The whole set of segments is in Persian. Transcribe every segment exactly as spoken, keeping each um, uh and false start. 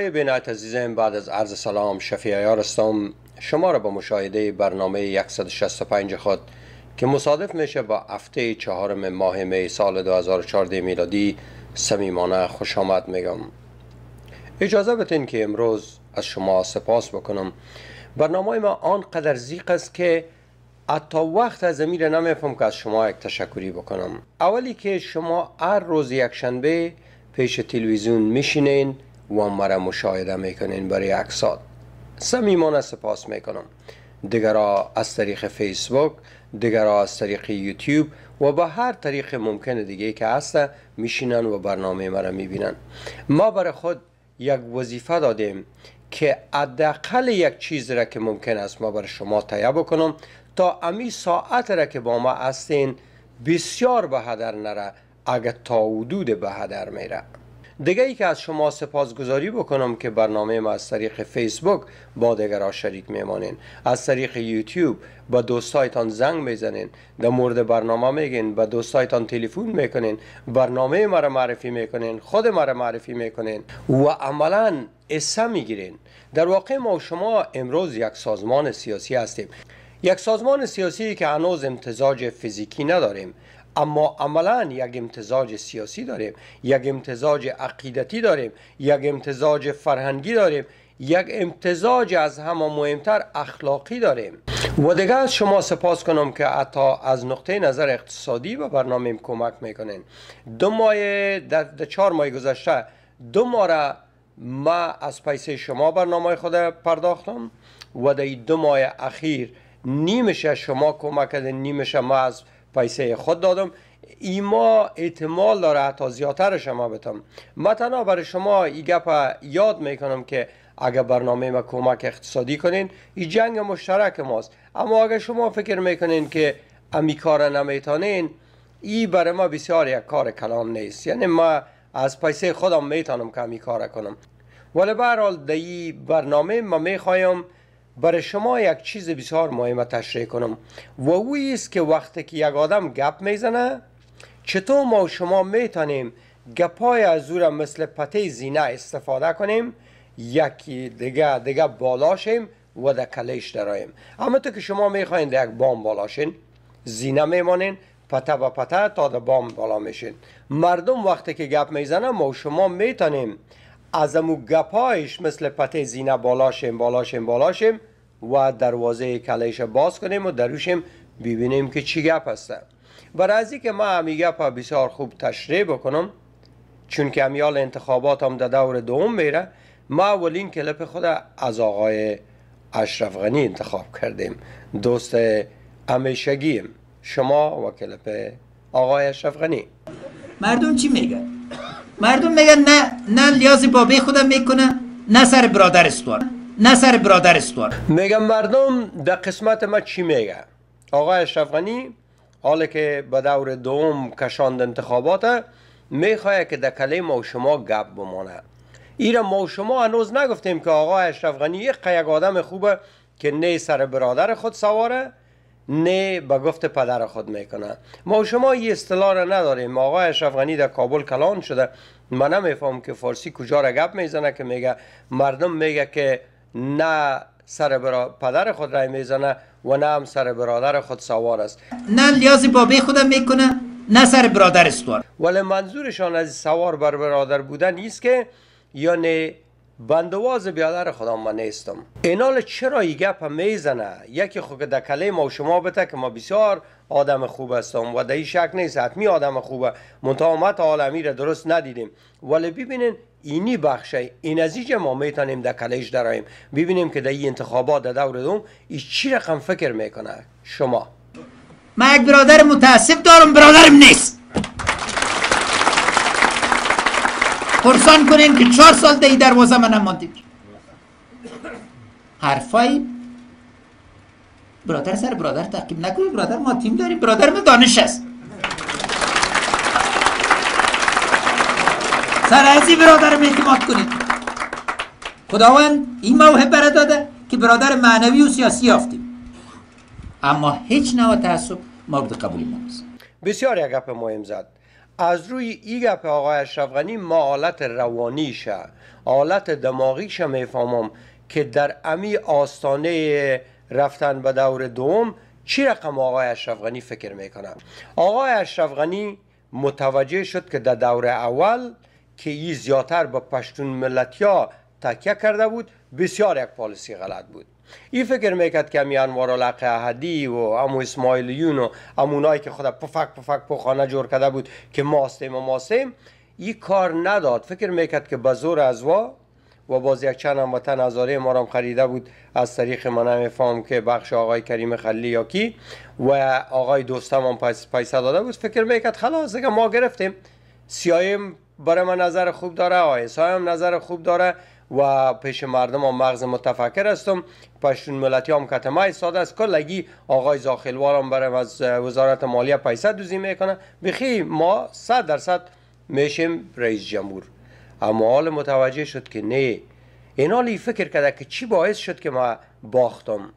های بینایت عزیزم، بعد از عرض سلام شفیع عیار هستم شما را به مشاهده برنامه صد و شصت و پنج خود که مصادف میشه با هفته چهارم ماه می سال دو هزار و چهارده میلادی صمیمانه خوش آمد میگم. اجازه بدین که امروز از شما سپاس بکنم. برنامه ما آنقدر زیق است که حتی وقت از امیر نمیفهم که از شما یک تشکری بکنم. اولی که شما هر روز یک شنبه پیش تلویزیون میشینین و مرا مشاهده میکنین برای یک ساعت. صمیمانه سپاس میکنم. دیگرها از طریق فیسبوک، دیگرها از طریق یوتیوب و به هر طریق ممکن دیگه که هست میشینن و برنامه مرا میبینن. ما برای خود یک وظیفه دادیم که حداقل یک چیز را که ممکن است ما برای شما تهیه بکنم تا امی ساعت را که با ما هستین بسیار به هدر نره، اگر تا حدود به هدر میره. دیگه ای که از شما سپاسگزاری بکنم که برنامه ما از طریق فیسبوک با دیگرها شریک میمانین، از طریق یوتیوب با دوستایتان زنگ میزنین، در مورد برنامه میگین، با دوستایتان تلفن میکنین، برنامه ما را معرفی میکنین، خود ما را معرفی میکنین و عملا حصه میگیرین. در واقع ما و شما امروز یک سازمان سیاسی هستیم، یک سازمان سیاسی که هنوز امتزاج فیزیکی نداریم، اما عملا یک امتزاج سیاسی داریم، یک امتزاج عقیدتی داریم، یک امتزاج فرهنگی داریم، یک امتزاج از همه مهمتر اخلاقی داریم. و دیگه از شما سپاس کنم که حتی از نقطه نظر اقتصادی به برنامه کمک میکنین. دو ماه در, در چهار ماه گذشته دو ماه را ما از پیسه شما برنامه خود پرداختم و در دو ماه اخیر نیمش شما کمک کردین، نیمش ما از پیسه خود دادم. ایما احتمال داره حتی زیادترش ما بتم. من تنها برای شما ای گپ یاد میکنم که اگر برنامه ما کمک اقتصادی کنین این جنگ مشترک ماست، اما اگر شما فکر میکنین که امی کار نمیتونین، ای برای ما بسیار یک کار کلان نیست. یعنی ما از پیسه خودم میتونم که امی کار کنم، ولی به هر حال در این برنامه ما میخوایم برای شما یک چیز بسیار مهم تشریح کنم و اوی است که وقتی که یک آدم گپ میزنه چطور ما و شما میتونیم گپای از او را مثل پته زینه استفاده کنیم، یکی دیگه دیگه بالاشیم و در کلیش دراییم. اما تو که شما میخواین در یک بام بالاشین، زینه میمانین، پته با پته تا در بام بالا میشین. مردم وقتی که گپ میزنه ما و شما میتونیم از امو گپایش مثل پته زینه بالاشیم بالاشیم بالاشیم و دروازه کلیش باز کنیم و دروشیم ببینیم که چی گپ هسته. برای ازی که ما همی گپ بسیار خوب تشریح بکنم، چون که همیال انتخابات هم در دور دوم میره، ما اولین کلپ خود از آقای اشرف غنی انتخاب کردیم، دوست همیشگیم شما و کلپ آقای اشرف غنی. مردم چی میگن؟ مردم میگن نه نه لیاز بابه خودم میکنه، نه سر برادر استوار، نه سر برادر استوار. میگم مردم در قسمت ما چی میگه؟ آقای اشرف غنی حالا که به دور دوم کشاند انتخابات میخواه که در کله ما و شما گپ بمانه. ایره ما و شما هنوز نگفتیم که آقای اشرف غنی یک یک آدم خوبه که نه سر برادر خود سواره نه به گفت پدر خود میکنه. ما و شما این اصطلاح را نداریم. آقای اشرف غنی در کابل کلان شده، من نمیفهم که فارسی کجا را گپ میزنه که میگه مردم میگه که نه سر برا... پدر خود رای میزنه و نه هم سر برادر خود سوار است. نه لیاز بابه خودم میکنه، نه سر برادر استوار. ولی منظورشان از سوار بر برادر بودن نیست که یعنی بندواز بیادر خدا من نیستم. اینال چرا ای گپ میزنه؟ یکی خود در کله ما و شما بته که ما بسیار آدم خوب هستم و در این شک نیست، حتمی آدم خوبه، منطقامت عالمی را درست ندیدیم، ولی ببینین اینی بخشه این از اینجا ما میتونیم در کلش دراییم ببینیم که در این انتخابات در دور دوم ای چی رقم فکر میکنه. شما من یک برادر متاسف دارم، برادرم نیست. پرسان کنین که چهار سال در این دروازه من نماندیم. حرفای برادر سر برادر تعقیب نکنید. برادر ما تیم داریم، برادر ما دانش است. سر ازی برادرم اعتماد کنید. خداوند این موهبه برای داده که برادر معنوی و سیاسی یافتیم، اما هیچ نوع تعصب مورد قبول ما نیست. بسیار یک گپ مهم زد. از روی ای گپ آقای اشرف غنی ما حالت روانیشه، حالت دماغیش میفهمم که در امی آستانه رفتن به دور دوم چی رقم آقای اشرف غنی فکر میکنه. آقای اشرف غنی متوجه شد که در دور اول که ای زیادتر به پشتون ملتیا تکیه کرده بود، بسیار یک پالیسی غلط بود. ای فکر میکرد که امی انوارالحق احدی و امو اسماعیلیون و امونایی که خود پفک پفک پخانه جور کرده بود که ماستیم و ماستیم، ای کار نداد. فکر میکرد که به زور از وا و باز یک چند هموطن هزاره ما را خریده بود از طریق من نمیفهم که بخش آقای کریم خلیلی یا کی و آقای دوستم هم پیسه داده بود. فکر میکرد خلاص دیگه ما گرفتیم. سیایم برای من نظر خوب داره، آیسای هم نظر خوب داره و پیش مردم هم مغز متفکر هستم. پشتون ملتی هم کتمه ایستاده است. کلگی آقای زاخلوار هم برای از وزارت مالیه پیسه دوزی میکنه. بخی ما صد درصد میشیم رئیس جمهور. اما حال متوجه شد که نه. این حالی فکر کرده که چی باعث شد که ما باختم.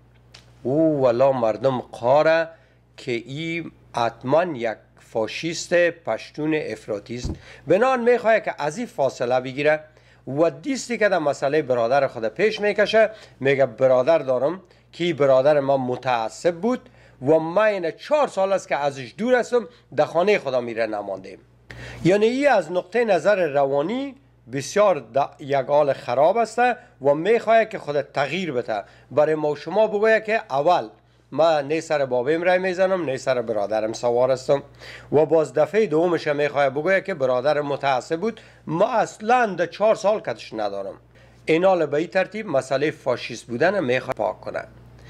او والا مردم قاره که ای حتما یک فاشیست پشتون افراطی است. بنان میخواه که از این فاصله بگیره و دیستی که در مسئله برادر خود پیش میکشه. میگه برادر دارم که برادر ما متعصب بود و من این چهار سال است که ازش دور هستم، در خانه خدا میره نماندیم. یعنی ای از نقطه نظر روانی بسیار یک حال خراب است و میخواه که خود تغییر بده. برای ما شما بگوید که اول ما نه سر بابیم رای میزنم نه سر برادرم سوار هستم و باز دفعه دومش میخواه بگوید که برادر متعصب بود، ما اصلا در چهار سال کتش ندارم. اینال به این ترتیب مسئله فاشیست بودن میخواه پاک کنه.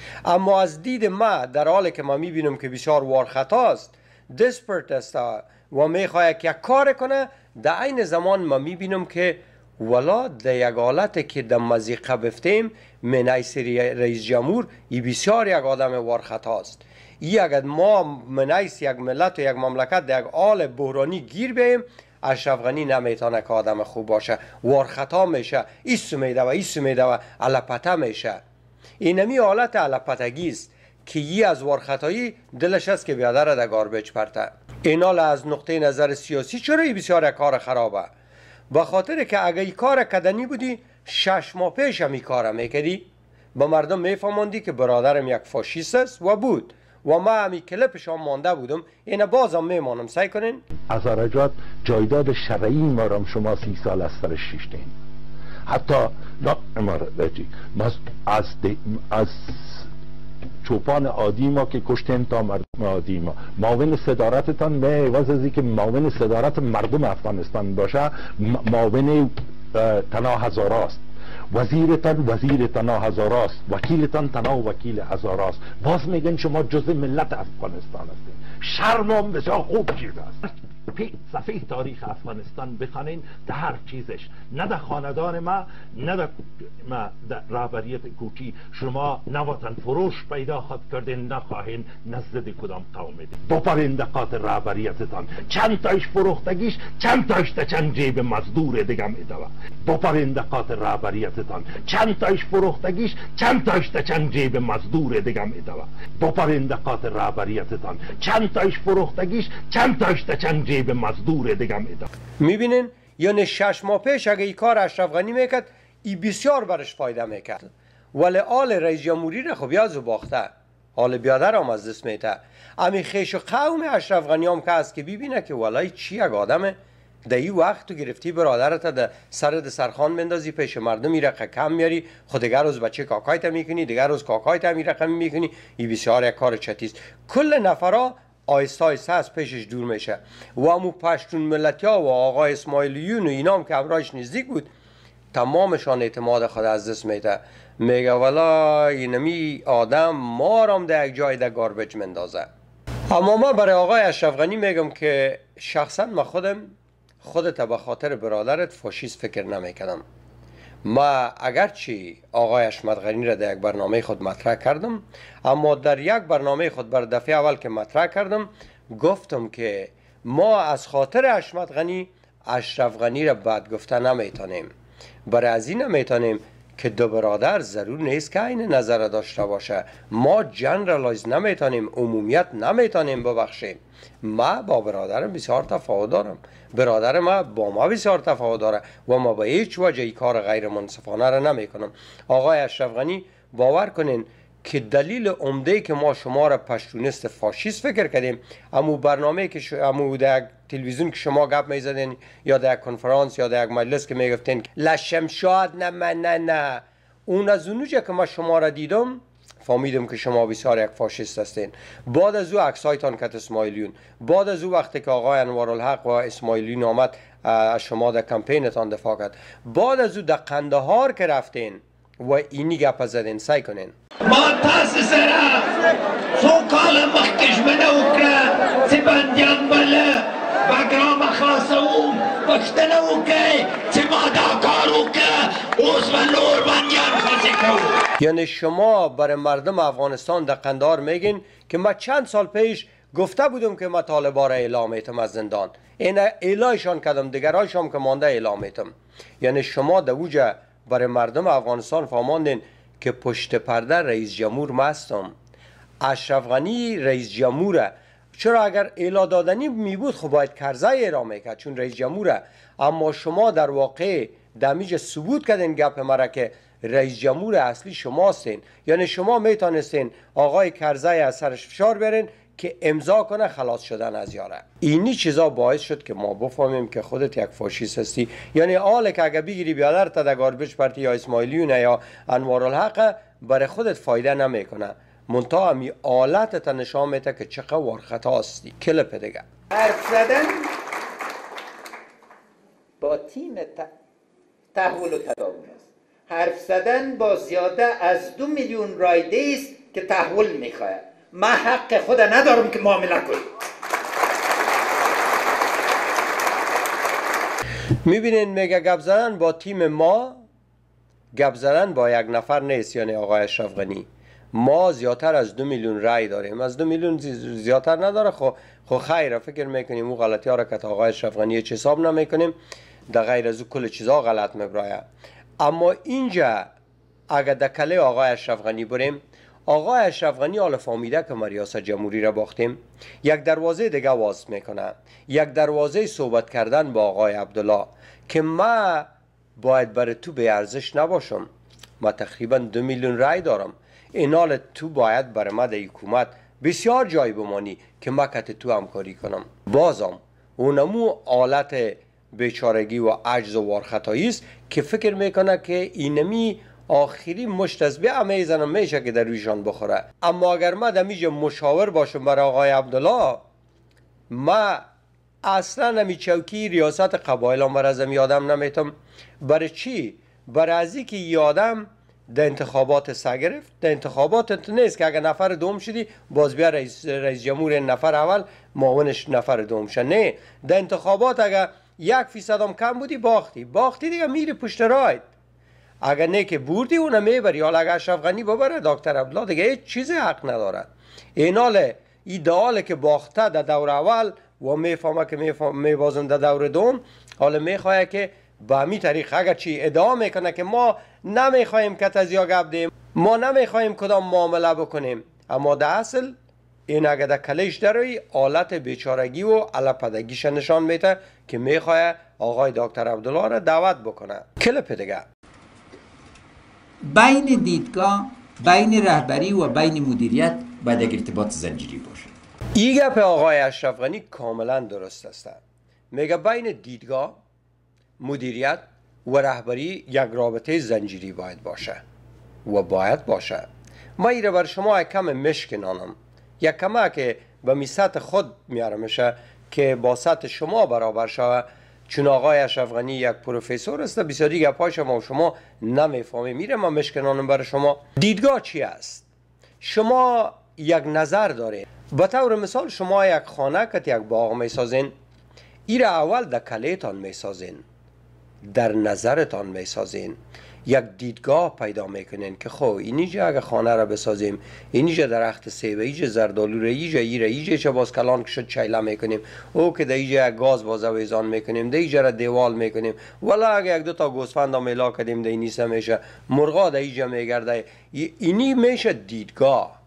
اما از دید ما در حالی که ما میبینم که بسیار وارخطا است، دسپرت است و میخواه که یک کار کنه، در این زمان ما میبینم که ولا در یک حالت که در مزیقه بفتیم منیس رئیس جمهور ای بسیار یک آدم وارخطا است. ای اگر ما منیس یک ملت و یک مملکت در یک حال بحرانی گیر بیم، اشرف غنی نمیتونه که آدم خوب باشه، وارخطا میشه، ایسو میده و ایسو میده و علپته میشه. اینمی حالت علپتگی است که ای از وارخطایی دلش است که بیادر در گاربیج پرته. اینال از نقطه نظر سیاسی چرا ای بسیار کار خرابه؟ به خاطر که اگه ای کار کدنی بودی شش ماه پیش هم ای کار میکردی، با مردم میفهماندی که برادرم یک فاشیست است و بود و ما همی کلپش هم مانده بودم. اینه بازم میمانم. سعی کنین از آرجات جایداد شرعی ما را شما سی سال از سرش شیشتین. حتی لا امارتی از از, از چوپان عادی ما که کشتیم تا مردم عادی ما، معاون صدارتتان به عوض از اینکه معاون صدارت مردم افغانستان باشه معاون تنها هزاراست، وزیرتان وزیر تنها هزاراست، وکیلتان تنها وکیل هزاراست. باز میگن شما جزء ملت افغانستان هستید. شرم هم بسیار خوب چیز است. صفحه تاریخ افغانستان بخوانین در هر چیزش، نه در خاندان ما نه در ما در رهبریت کوچی شما نه وطن فروش پیدا خود کردین نه خواهین نزد کدام قوم دید. بپرین در خاطر رهبریتتان چند تایش فروختگیش چند تایش تا چند جیب مزدور دیگه میدوه. بپرین در خاطر رهبریتتان چند تایش فروختگیش چند تایش تا چند جیب مزدور دیگه میدوه. بپرین در خاطر رهبریتتان چند تایش فروختگیش چند تایش تا چند جیب مزدور دیگه میده. میبینین یعنی شش ماه پیش اگه ای کار اشرف غنی میکرد ای بسیار برش فایده میکرد، ولی آل رئیس جمهوری را خب یازو باخته، حال بیادر هم از دست میته. امی خیش و قوم اشرف غنی هم که هست که ببینه که والای چی یک آدمه در این وقت تو گرفتی برادرت در سر در سرخان بندازی پیش مردم این رقم کم میاری، خود دیگر روز بچه کاکایت میکنی، دیگر روز کاکایت هم این رقم میکنی. این بسیار یک کار چتیست. کل نفرا آیسته آیسته از پیشش دور میشه و همون پشتون ملتی ها و آقای اسماعیلیون و اینام که امرایش نزدیک بود تمامشان اعتماد خود از دست میده. میگه والا اینمی آدم ما رام در یک جای در گاربیج مندازه. اما ما برای آقای اشرف غنی میگم که شخصا ما خودم خودت به خاطر برادرت فاشیست فکر نمیکنم. ما اگرچه آقای اشرف غنی را در یک برنامه خود مطرح کردم، اما در یک برنامه خود بر دفعه اول که مطرح کردم گفتم که ما از خاطر اشرف غنی اشرف غنی را بد گفته نمیتونیم. برای از این نمیتونیم که دو برادر ضرور نیست که این نظر داشته باشه. ما جنرالایز نمیتونیم، عمومیت نمیتونیم ببخشیم. ما با برادرم بسیار تفاوت دارم، برادر ما با ما بسیار تفاوت داره و ما به هیچ وجه ای کار غیر منصفانه را نمی کنم. آقای اشرف غنی باور کنین که دلیل عمده که ما شما را پشتونیست فاشیست فکر کردیم، امو برنامه که ش... امو در تلویزیون که شما گپ میزدین یا در کنفرانس یا در یک مجلس که میگفتین لشمشاد نه من نه نه، اون از اونجا که ما شما را دیدم فهمیدم که شما بسیار یک فاشیست هستین. بعد از او عکسایتان کت اسماعیلیون، بعد از او وقتی که آقای انوارالحق و اسماعیلیون آمد از شما در کمپینتان دفاع کرد، بعد از او در قندهار که رفتین و اینی گپ زدین، سعی کنین ما تاسو سره څو کاله مخکې ژمنه وکړه چې بندیان به له بګرامه خلاصوم، پوښتنه وکړئ چې ما دا کار وکړه، اوس به نور بندیان خلاصې کوو. یعنی شما برای مردم افغانستان در قندهار میگین که ما چند سال پیش گفته بودم که ما طالبان را اعلام میتم از زندان، این اعلایشان کردم، دیگرایشان که مانده اعلام میتم. یعنی شما در اوجه برای مردم افغانستان فهماندین که پشت پرده رئیس جمهور ما هستم. اشرف غنی رئیس جمهوره. چرا اگر اعلام دادنی می بود خب باید کرزی اعلام میکرد چون رئیس جمهوره، اما شما در واقع دمیج ثبوت کردین گپ مرا که رئیس جمهور اصلی شما هستین. یعنی شما میتونستین آقای کرزی از سرش فشار برین که امضا کنه خلاص شدن از یاره. اینی چیزا باعث شد که ما بفهمیم که خودت یک فاشیست هستی. یعنی حالا که اگه بگیری بیادر تا در گاربیج پارتی یا اسماعیلیون یا انوارالحق برای خودت فایده نمیکنه، منتها همی آلتت نشان میده که چقدر ورخطا هستی. کلپ دیگه حرف زدن با تیم تحول و تداوم است. حرف زدن با زیاده از دو میلیون رایده است که تحول میخواهد. من حق خود ندارم که معامله کنم. میبینین میگه گپ زدن با تیم ما، گپ زدن با یک نفر نیست. یعنی آقای اشرف غنی ما زیادتر از دو میلیون رای داریم، از دو میلیون زیادتر نداره. خب خب خیره فکر میکنیم اون غلطی ها را که آقای اشرف غنی هیچ حساب نمیکنیم، در غیر از او کل چیزا غلط میبرایه. اما اینجا اگر در کله آقای اشرف غنی بریم، آقای اشرف غنی حالا فهمیده که ما ریاست جمهوری را باختیم، یک دروازه دیگه باز میکنه، یک دروازه صحبت کردن با آقای عبدالله که ما باید برای تو به ارزش نباشم، ما تقریبا دو میلیون رای دارم، اینال تو باید برای ما در حکومت بسیار جای بمانی که ما کت تو همکاری کنم. بازم اونمو حالت بیچارگی و عجز و وارخطایی است که فکر میکنه که اینمی آخری مشت از به همه زنم میشه که در رویشان بخوره. اما اگر ما دمیج مشاور باشم برای آقای عبدالله، ما اصلا نمی چوکی ریاست قبایل هم برازم یادم نمیتم. برای چی؟ برای ازی که یادم در انتخابات سگرفت، در انتخابات نیست که اگر نفر دوم شدی باز بیا رئیس, رئیس جمهور نفر اول معاونش نفر دوم شد. نه، در انتخابات اگر یک فیصد هم کم بودی باختی، باختی دیگه میری پشت رایت. اگر نه که بردی اونم میبری. حالا اگر اشرف غنی ببره دکتر عبدالله دیگه هیچ چیزی حق نداره. ایناله ایدئاله که باخته در دور اول و میفهمه که میبازم در دور دوم، حالا میخواه که به همین طریق اگر چی ادعا میکنه که ما نمیخوایم که تزیا گپ دیم، ما نمیخوایم کدام معامله بکنیم، اما در اصل این اگر در کلیش دروی آلت بیچارگی و علپدگیش نشان میده که میخواه آقای دکتر عبدالله را دعوت بکنه. کلپ دیگه بین دیدگاه، بین رهبری و بین مدیریت باید یک ارتباط زنجیری باشه. این گپ آقای اشرف غنی کاملا درست است. میگه بین دیدگاه، مدیریت و رهبری یک رابطه زنجیری باید باشه و باید باشه. ما ایره بر شما یک کم مشکنانم، یک کمه که به می سطح خود میارمشه که با سطح شما برابر شوه، چون آقای اشرف غنی یک پروفسور است، بسیاری گپای شما و شما نمیفهمیم. میره ما مشکنانم برای شما. دیدگاه چی است؟ شما یک نظر دارین. به طور مثال شما یک خانه که یک باغ میسازین، ایره اول در کلیتان میسازین، در نظرتان میسازین. یک دیدگاه پیدا میکنین که خب اینجا اگه خانه را بسازیم، اینجا درخت سیب، اینجا زردالو را، اینجا ایره، اینجا چه باز کلان که شد چیله میکنیم، او که در اینجا گاز باز ویزان میکنیم، در اینجا را دیوال میکنیم، ولی اگه یک دو تا گوسفند هم میلا کردیم در اینیسه میشه، مرغا در اینجا میگرده، اینی میشه دیدگاه.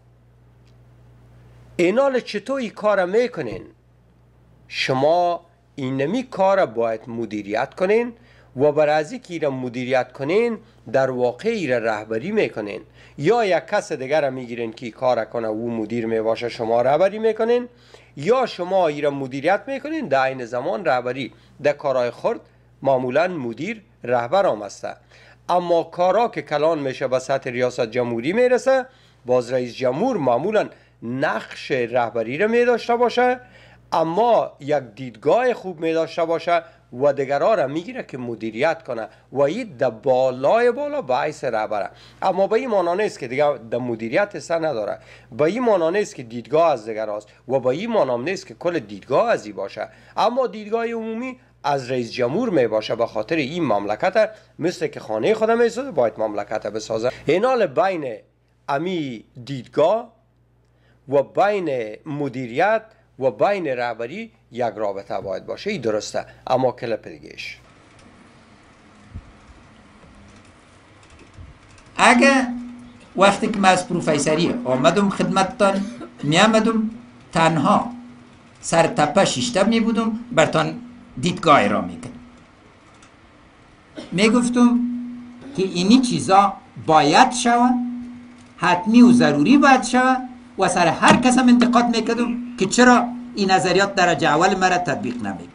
اینال چطور این کار میکنین؟ شما اینمی کار باید مدیریت کنین و برای از اینکه ایره مدیریت کنین در واقع ایره رهبری میکنین، یا یک کس دیگر را میگیرین که کار کنه او مدیر میباشه شما رهبری میکنین، یا شما ایره مدیریت میکنین در این زمان رهبری در کارهای خرد معمولا مدیر رهبر هم است. اما کارا که کلان میشه به سطح ریاست جمهوری میرسه، باز رئیس جمهور معمولا نقش رهبری را می داشته باشه، اما یک دیدگاه خوب می داشته باشه و دیگرها را میگیره که مدیریت کنه و این در بالای بالا باعث رهبره. اما به این معنی نیست که دیگه در مدیریت حصه نداره، به این معنی نیست که دیدگاه از دیگر است و به این معنی نیست که کل دیدگاه از این باشه، اما دیدگاه عمومی از رئیس جمهور می باشه. به خاطر این مملکت مثل که خانه خودم می سازه باید مملکت بسازه. اینال بین امی دیدگاه و بین مدیریت و بین رهبری یک رابطه باید باشه. این درسته. اما کلپ دیگهش اگه وقتی که من از پروفیسری آمدم خدمتتان می آمدم تنها سر تپه شیشته می بودم برتان دیدگاه را می کنم، می گفتم که اینی چیزا باید شود، حتمی و ضروری باید شود و سر هر کس هم انتقاد میکردم که چرا این نظریات درجه اول مرا تطبیق نمیکن.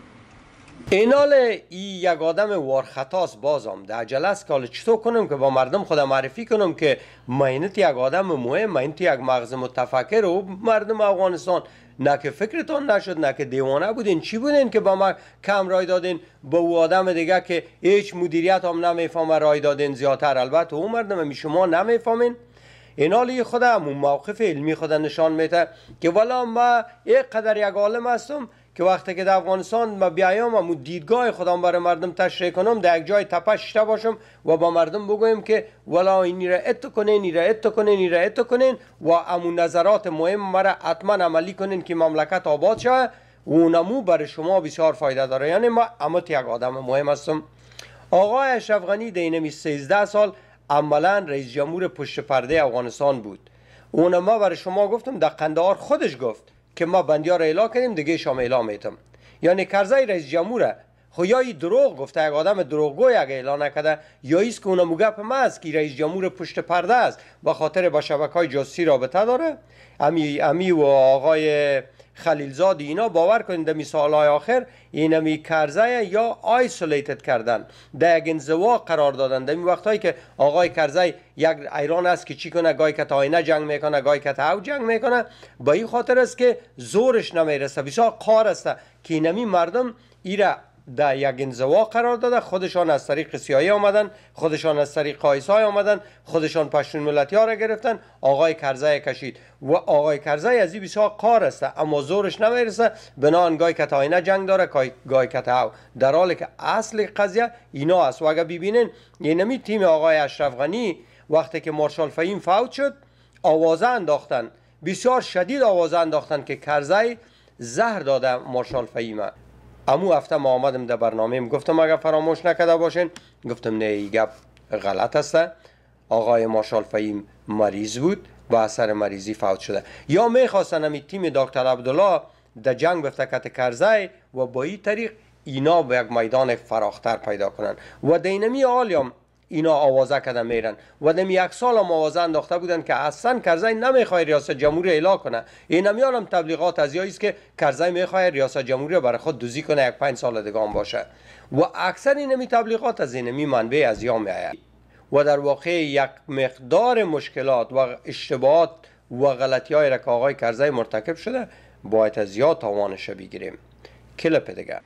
اینال ای یک آدم وارخطاست بازم در عجله است که چطور کنم که با مردم خودم معرفی کنم که مینت یک آدم مهم، مینت یک مغز متفکر و مردم افغانستان نه که فکرتان نشد نه که دیوانه بودین، چی بودین که با ما کم رای دادین، با او آدم دیگه که هیچ مدیریت هم نمیفهمه رای دادین زیادتر. البته او مردم همی شما نمیفهمین. اینالی خودم اون موقف علمی خود نشان میده که والا ما یک قدر یک عالم هستم که وقتی که در افغانستان ما بیایم و دیدگاه خودم برای مردم تشریح کنم در یک جای تپه شیشته باشم و با مردم بگویم که والا اینی را اتو کنین، اینی را اتو کنین، اینی را اتو کنین و امون نظرات مهم مرا حتما عملی کنین که مملکت آباد شود و اونمو برای شما بسیار فایده داره. یعنی ما امت یک آدم مهم هستم. آقای اشرف غنی در اینمی سیزده سال عملا رئیس جمهور پشت پرده افغانستان بود. اون ما برای شما گفتم در قندهار خودش گفت که ما بندیا را اعلام کردیم دیگه شما اعلام میتم. یعنی کرزی رئیس جمهوره خو یا ای دروغ گفته، یک آدم دروغگوی اگه اعلان نکرده، یا ایست که اونم گپ ما است که رئیس جمهور پشت پرده است با خاطر با شبکه‌های جاسوسی رابطه داره. امی امی و آقای خلیلزاد اینا باور کنید در سالهای آخر اینمی کرزی یا آیسولیتد کردن، در یک انزوا قرار دادن. در این وقتایی که آقای کرزی یک ایران است که چی کنه، گاهی که تا آینه جنگ میکنه، گاهی که تا او جنگ میکنه، با این خاطر است که زورش نمیرسه. بسیار قار است که اینمی مردم ایره در یک انزوا قرار داده، خودشان از طریق سیایی آمدن، خودشان از طریق قایسای آمدن، خودشان پشتون ملتی ها را گرفتن، آقای کرزی کشید و آقای کرزی از این بسیار قار است اما زورش نمیرسه. بنان گاهی که تا آینه جنگ داره، گاهی که تا او، در حالی که اصل قضیه اینا است. و اگر ببینین اینمی تیم آقای اشرف غنی وقتی که مارشال فهیم فوت شد آوازه انداختن، بسیار شدید آوازه انداختن که کرزی زهر داده مارشال فهیم. امو هفته ما آمدم در برنامه گفتم اگر فراموش نکرده باشین، گفتم نه این گپ غلط است، آقای مارشال فهیم مریض بود و اثر مریضی فوت شده. یا میخواستن همی تیم دکتر عبدالله در جنگ بفتکت کرزی و با این طریق اینا به یک میدان فراختر پیدا کنن و دینمی آلیام اینا آوازه کده میرن و دمی یک سال هم آوازه انداخته بودن که اصلا کرزی نمیخواد ریاست جمهوری اعلام کنه. اینمی هم تبلیغات از یاییست که کرزی میخواد ریاست جمهوری برای خود دوزی کنه یک پنج سال دیگه هم باشه و اکثر اینمی تبلیغات از اینمی منبع از یا میآید و در واقع یک مقدار مشکلات و اشتباهات و غلطی های را که آقای کرزی مرتکب شده باید از یا تاوانش بگیریم. کلپ دیگه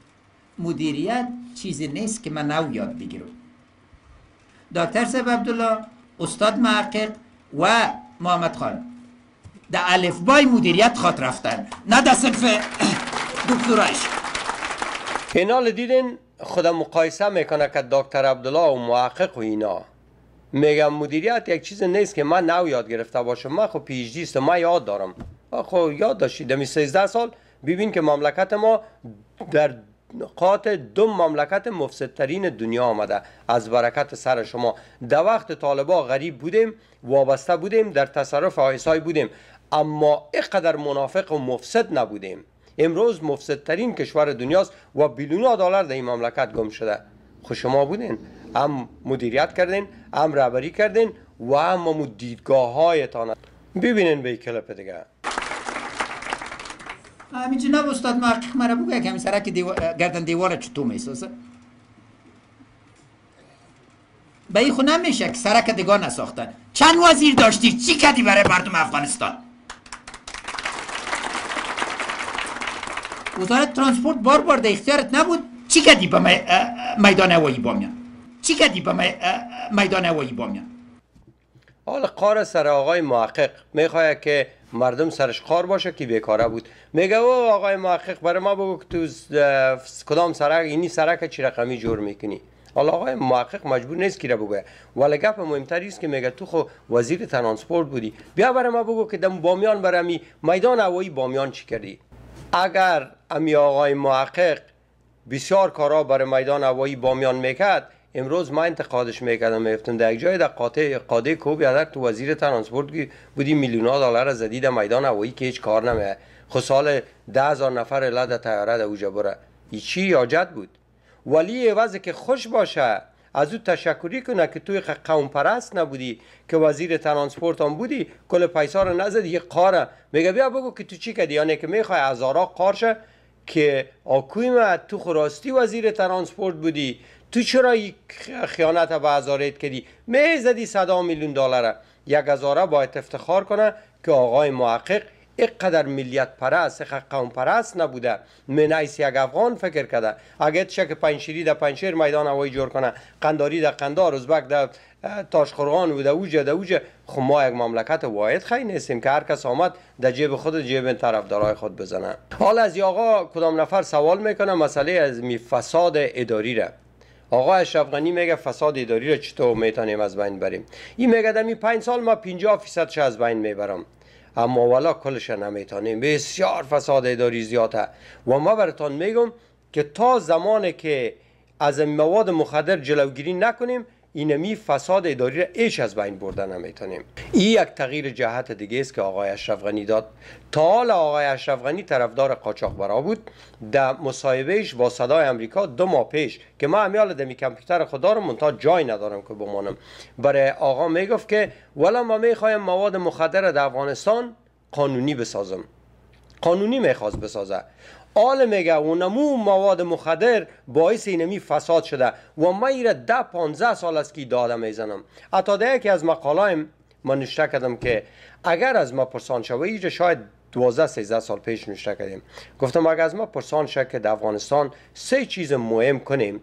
مدیریت چیزی نیست که من نو یاد بگیرم. دکتر صاحب عبدالله، استاد محقق و محمد خان در الفبای مدیریت خاط رفتن، نه در صنف دکترایش. اینال دیدین خودم مقایسه میکنه که دکتر عبدالله و محقق و اینا میگم مدیریت یک چیز نیست که من نو یاد گرفته باشم. من خب پی اچ دی است، من یاد دارم. خب یاد داشتید دمی سیزده سال ببین که مملکت ما در قاط دو مملکت مفسدترین دنیا آمده از برکت سر شما. در وقت طالبا غریب بودیم، وابسته بودیم، در تصرف آیسای بودیم، اما اینقدر منافق و مفسد نبودیم. امروز مفسدترین کشور دنیاست و بیلیون دلار در این مملکت گم شده. خود شما بودین، هم مدیریت کردین، هم رهبری کردین و هم دیدگاه هایتان. ببینین به کلپ دیگه. همین جناب استاد محقق مرا بگه که همین سرک دیو... گردن دیوار چطور میسازه؟ به این خود نمیشه که سرک دیگه نساختن. چند وزیر داشتی؟ چی کردی برای مردم افغانستان؟ وزارت ترانسپورت بار بار در اختیارت نبود؟ چی کردی به می... میدان هوایی بامیان؟ چی کردی به می... میدان هوایی بامیان؟ حالا قار سر آقای محقق میخواد که مردم سرش قار باشه که بیکاره بود. میگه او آقای محقق برای ما بگو که تو کدام سرک اینی سرک چی رقمی جور میکنی. حالا آقای محقق مجبور نیست که را بگه، ولی گپ مهمتری است که میگه تو خو وزیر ترانسپورت بودی، بیا برای ما بگو که دم بامیان برای می میدان هوایی بامیان چی کردی. اگر امی آقای محقق بسیار کارا برای میدان هوایی بامیان میکرد، امروز من انتقادش میکردم، میفتم در یک جای در قاطع قاده کوبی ادر تو وزیر ترانسپورت بودی میلیون ها دلار زدید میدان هوایی که هیچ کار نمیه. خو سال ده هزار نفر لد تیاره در اوجا بره، ای چی حاجت بود؟ ولی عوض که خوش باشه از او تشکری کنه که توی قوم پرست نبودی که وزیر ترانسپورت هم بودی، کل پیسا رو نزدی یه قاره. میگه بیا بگو که تو چی کردی، یعنی که میخوای هزارا قارشه که آکوی ما تو خراستی وزیر ترانسپورت بودی، تو چرا خیانت به هزارت کردی؟ میزدی صدا میلیون دلار. یک هزاره باید افتخار کنه که آقای محقق اینقدر ملیت پرست، قوم پرست نبوده، منعیس یک افغان فکر کرده. اگه چک پنشیری در پنشیر میدان هوایی جور کنه، قنداری در قندار، ازبک در تاشقرغان و در اوجه در اوجه، خب ما یک مملکت واحد خیلی نیستیم که هر کس آمد در جیب خود جیب طرفدارای خود بزنه. حالا از آقا کدام نفر سوال میکنه مسئله از می فساد اداری را. آقا اشرف غنی میگه فساد اداری را چطور میتونیم از بین بریم؟ این میگه در می پنج سال ما پنجاه فیصدش از بین میبرم، اما والا کلش نمیتونیم. بسیار فساد اداری زیاده و ما براتون میگم که تا زمانی که از مواد مخدر جلوگیری نکنیم، اینمی فساد اداری را ایش از بین برده نمیتونیم. این یک تغییر جهت دیگه است که آقای اشرف غنی داد. تا حالا آقای اشرف غنی طرفدار قاچاقبرا بود. در مصاحبهش با صدای امریکا دو ماه پیش که ما همیال دمی کامپیوتر خود دارم منتها جای ندارم که بمانم، برای آقا میگفت که والا ما میخوایم مواد مخدر در افغانستان قانونی بسازم. قانونی میخواست بسازه. آل میگه اونمو مواد مخدر باعث اینمی فساد شده و من ایره ده پانزده سال است که داده میزنم. حتی در یکی از مقالایم من نشته کردم که اگر از ما پرسان شوه، ایره شاید دوازده سیزده سال پیش نشته کردیم، گفتم اگر از ما پرسان شد که در افغانستان سه چیز مهم کنیم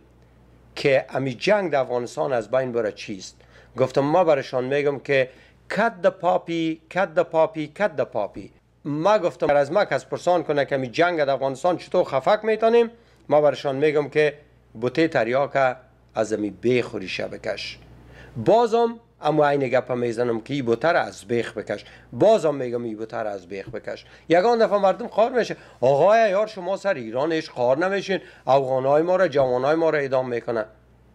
که امی جنگ در افغانستان از بین بره چیست، گفتم ما برشان میگم که کت د پاپی کت د پاپی کت د پاپی. ما گفتم از ما کس پرسان کنه که می جنگ در افغانستان چطور خفک میتونیم، ما برشان میگم که بوته تریاک از امی بیخوری شب بکش. بازم اما این گپ میزنم که ای بوتر از بیخ بکش، بازم میگم ای بوتر از بیخ بکش. یگان دفعه مردم خار میشه، آقای یار شما سر ایرانش خار نمیشین، افغانای ما را جوانای ما را اعدام میکنه.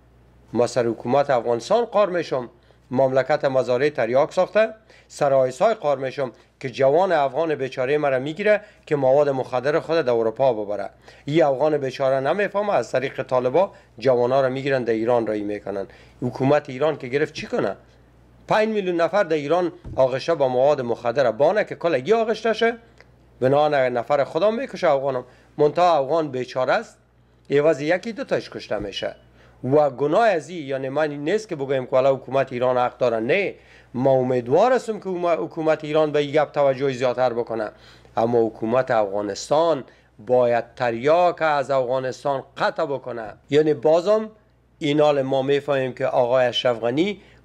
ما سر حکومت افغانستان قار میشم، مملکت مزارع تریاک ساخته، سرایسای قار میشم که جوان افغان بیچاره مرا میگیره که مواد مخدر خود در اروپا ببره. این افغان بیچاره نمیفهمه، از طریق طالبا جوانا را میگیرن در ایران رایی میکنن. حکومت ایران که گرفت چی کنه؟ پنج میلیون نفر در ایران آغشته با مواد مخدر بانه که کلگی آغشته شه، بنا نفر خدا میکشه افغانم. منتها افغان بیچاره است، عوض یکی دو تاش کشته میشه. و گناه از این یعنی من نیست که بگویم که والا حکومت ایران حق داره، نه، ما امیدوار هستم که حکومت ایران به این گپ توجه زیادتر بکنه، اما حکومت افغانستان باید تریاک از افغانستان قطع بکنه. یعنی بازم اینال ما میفهمیم که آقای اشرف غنی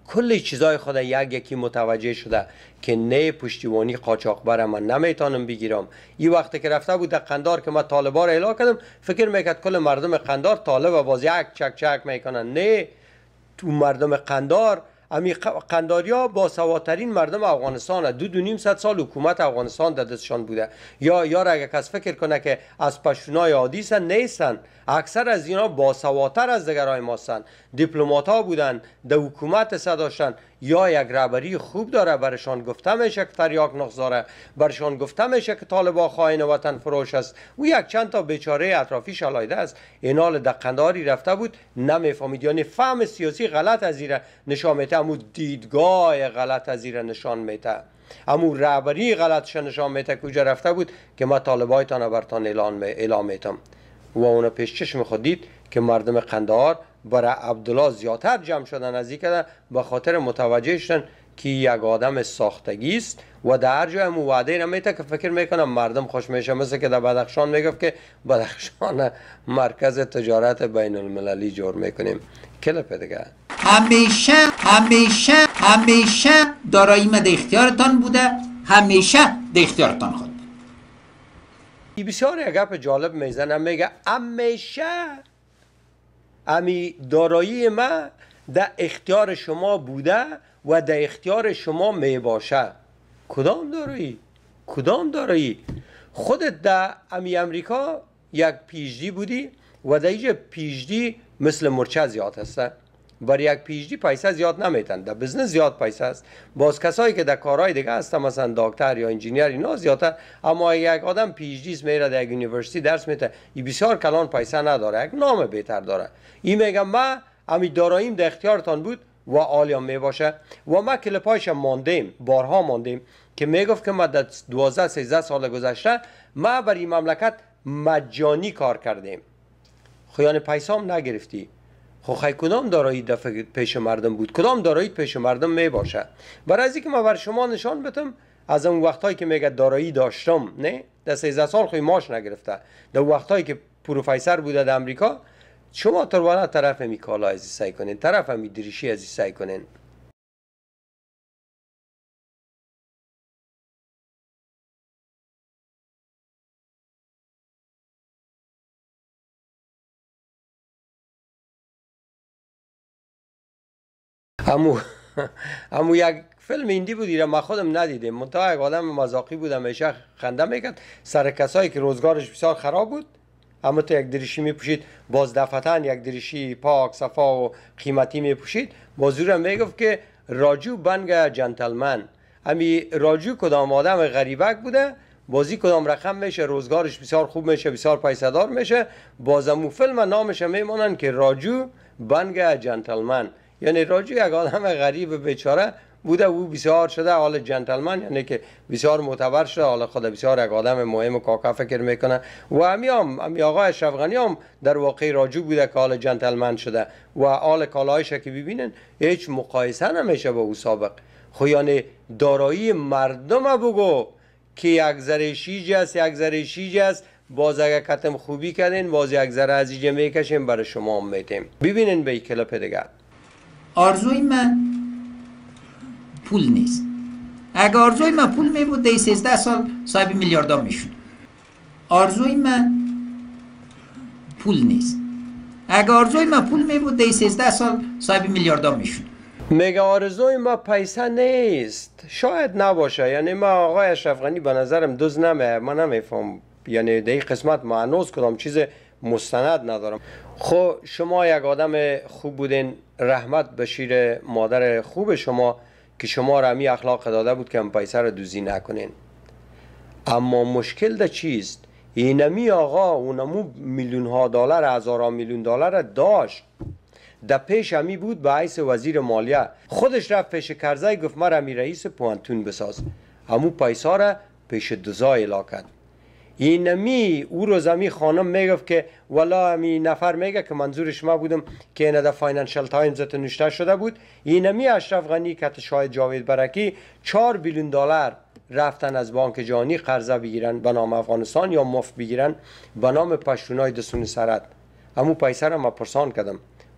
کل چیزای خود یک یکی متوجه شده که نه پشتیبانی قاچاقبر من نمیتونم بگیرم. این وقتی که رفته بود در قندار که من طالبا را اعلام کردم، فکر میکرد کل مردم قندار طالب باز یک چک چک میکنن. نه، تو مردم قندار، امی قنداریا با سوادترین مردم افغانستان، دو دو نیم صد سال حکومت افغانستان در دستشان بوده. یا یا اگه کس فکر کنه که از پشتونای عادی سن، نیستن. اکثر از اینا با سوادتر از دیگرای ما هستند. دیپلمات ها بودن، در حکومت سه داشتن. یا یک رهبری خوب داره، برشان گفته میشه که تریاک نخزاره، برشان گفته میشه که طالبا خائن وطن فروش است. و یک چند تا بیچاره اطرافی شالایده است. اینال در قنداری رفته بود، نمیفهمید. یعنی فهم سیاسی غلط از ایره نشان میده، امو دیدگاه غلط از ایره نشان میده، امو رهبری غلطش نشان میده. کجا رفته بود که ما طالبایتان برتان اعلان اعلام میتم. و اون پیش چشم خود دید که مردم قندهار برای عبدالله زیادتر جمع شدن از این کده، به خاطر متوجه شدن که یک آدم ساختگی است و در هر جای مو وعده نمیده که فکر میکنم مردم خوش میشه. مثل که در بدخشان میگفت که بدخشان مرکز تجارت بین المللی جور میکنیم. کلپ دیگه. همیشه همیشه همیشه دارایی من در اختیارتان بوده، همیشه در اختیارتان خود. بسیار یک گپ جالب میزنم، میگه همیشه امی دارایی ما در اختیار شما بوده و در اختیار شما می باشه. کدام دارایی؟ کدام دارایی؟ خودت در امی امریکا یک پیشدی بودی و در اینجا پیشدی مثل مرچه زیاد هسته. برای یک پیشدی پیسه زیاد نمیتن، در بزنس زیاد پیسه است. باز کسایی که در کارهای دیگه هستن مثلا دکتر یا انجینیر اینا زیادتر، اما یک آدم پیشدی است میره در یک یونیورسیتی درس میده، این بسیار کلان پیسه نداره، یک نام بهتر داره. این میگم ما امی داراییم در اختیارتان بود و عالیان میباشه. و ما کلپایش ماندیم، بارها ماندیم که میگفت که ما در دوازده سیزده سال گذشته ما برای این مملکت مجانی کار کردیم. خیان پیسه هم نگرفتی. خب خیلی کدام دارایی دفعه پیش مردم بود؟ کدام دارایی پیش مردم می باشه؟ برای از اینکه من بر شما نشان بدم، از اون وقتایی که میگه دارایی داشتم، نه در سیزده سال خوی ماش نگرفته، در وقتایی که پروفسور بوده در امریکا، شما تروانا طرف می کالا ازی سعی کنین، طرف می دریشی ازی سعی کنین. امو امو یک فیلم هندی بود ایره، ما خودم ندیدم، منتها یک آدم مذاقی بود، همیشه خنده میکرد سر کسایی که روزگارش بسیار خراب بود. اما تو یک دریشی میپوشید، باز دفتن یک دریشی پاک صفا و قیمتی میپوشید، بازور میگفت که راجو بنگ جنتلمن. امی راجو کدام آدم غریبک بوده، بازی کدام رقم میشه، روزگارش بسیار خوب میشه، بسیار پیسه‌دار میشه، بازمو فیلم نامش میمونن که راجو بنگ جنتلمن. یعنی راجو یک آدم غریب بیچاره بوده، او بسیار شده حال جنتلمن، یعنی که بسیار معتبر شده، حالا خود بسیار یک آدم مهم و کاکا فکر میکنه. و همیام همی آقا اشرف غنی هم در واقع راجو بوده که حال جنتلمن شده و حال کالایش که ببینن هیچ مقایسه نمیشه با او سابق. خو یعنی دارایی مردم بگو که یک ذره شیج است، یک ذره شیج است، باز اگر کتم خوبی کردین باز یک ذره از اینجا میکشیم برای شما هم میتیم. ببینین به این کلپ دیگه. آرزوی من پول نیست. اگر آرزوی من پول می بود در سیزده سال صاحب میلیاردها میشد. آرزوی من پول نیست. اگر آرزوی من پول می بود در سیزده سال صاحب میلیاردها میشد. میگه آرزوی ما پیسه نیست. شاید نباشه. یعنی ما آقای اشرف غنی به نظرم دوز نمه، من نمیفهم. یعنی در این قسمت معنوز کدام چیز مستند ندارم. خب شما یک آدم خوب بودین، رحمت بشیر مادر خوب شما که شما را همی اخلاق داده بود که هم پیسه را دوزی نکنین. اما مشکل ده چیست؟ اینمی آقا اونمو میلیون ها دلار، هزاران میلیون دلار داشت، ده پیش همی بود به حیث وزیر مالیه، خودش رفت پیش کرزی گفت من همی رئیس پوانتون بساز، همو پیسه را پیش دزا اعلام کرد. اینمی او روز همی خانم میگفت که والا همی نفر میگه که منظورش ما بودم که اینه در فاینانشل تایمز نوشته شده بود، اینمی اشرف غنی که شاید جاوید برکی چهار بیلیون دلار رفتن از بانک جهانی قرضه بگیرن به نام افغانستان یا مفت بگیرن به نام پشتونای دستون سرد. همو پیسه را ما پرسان کردم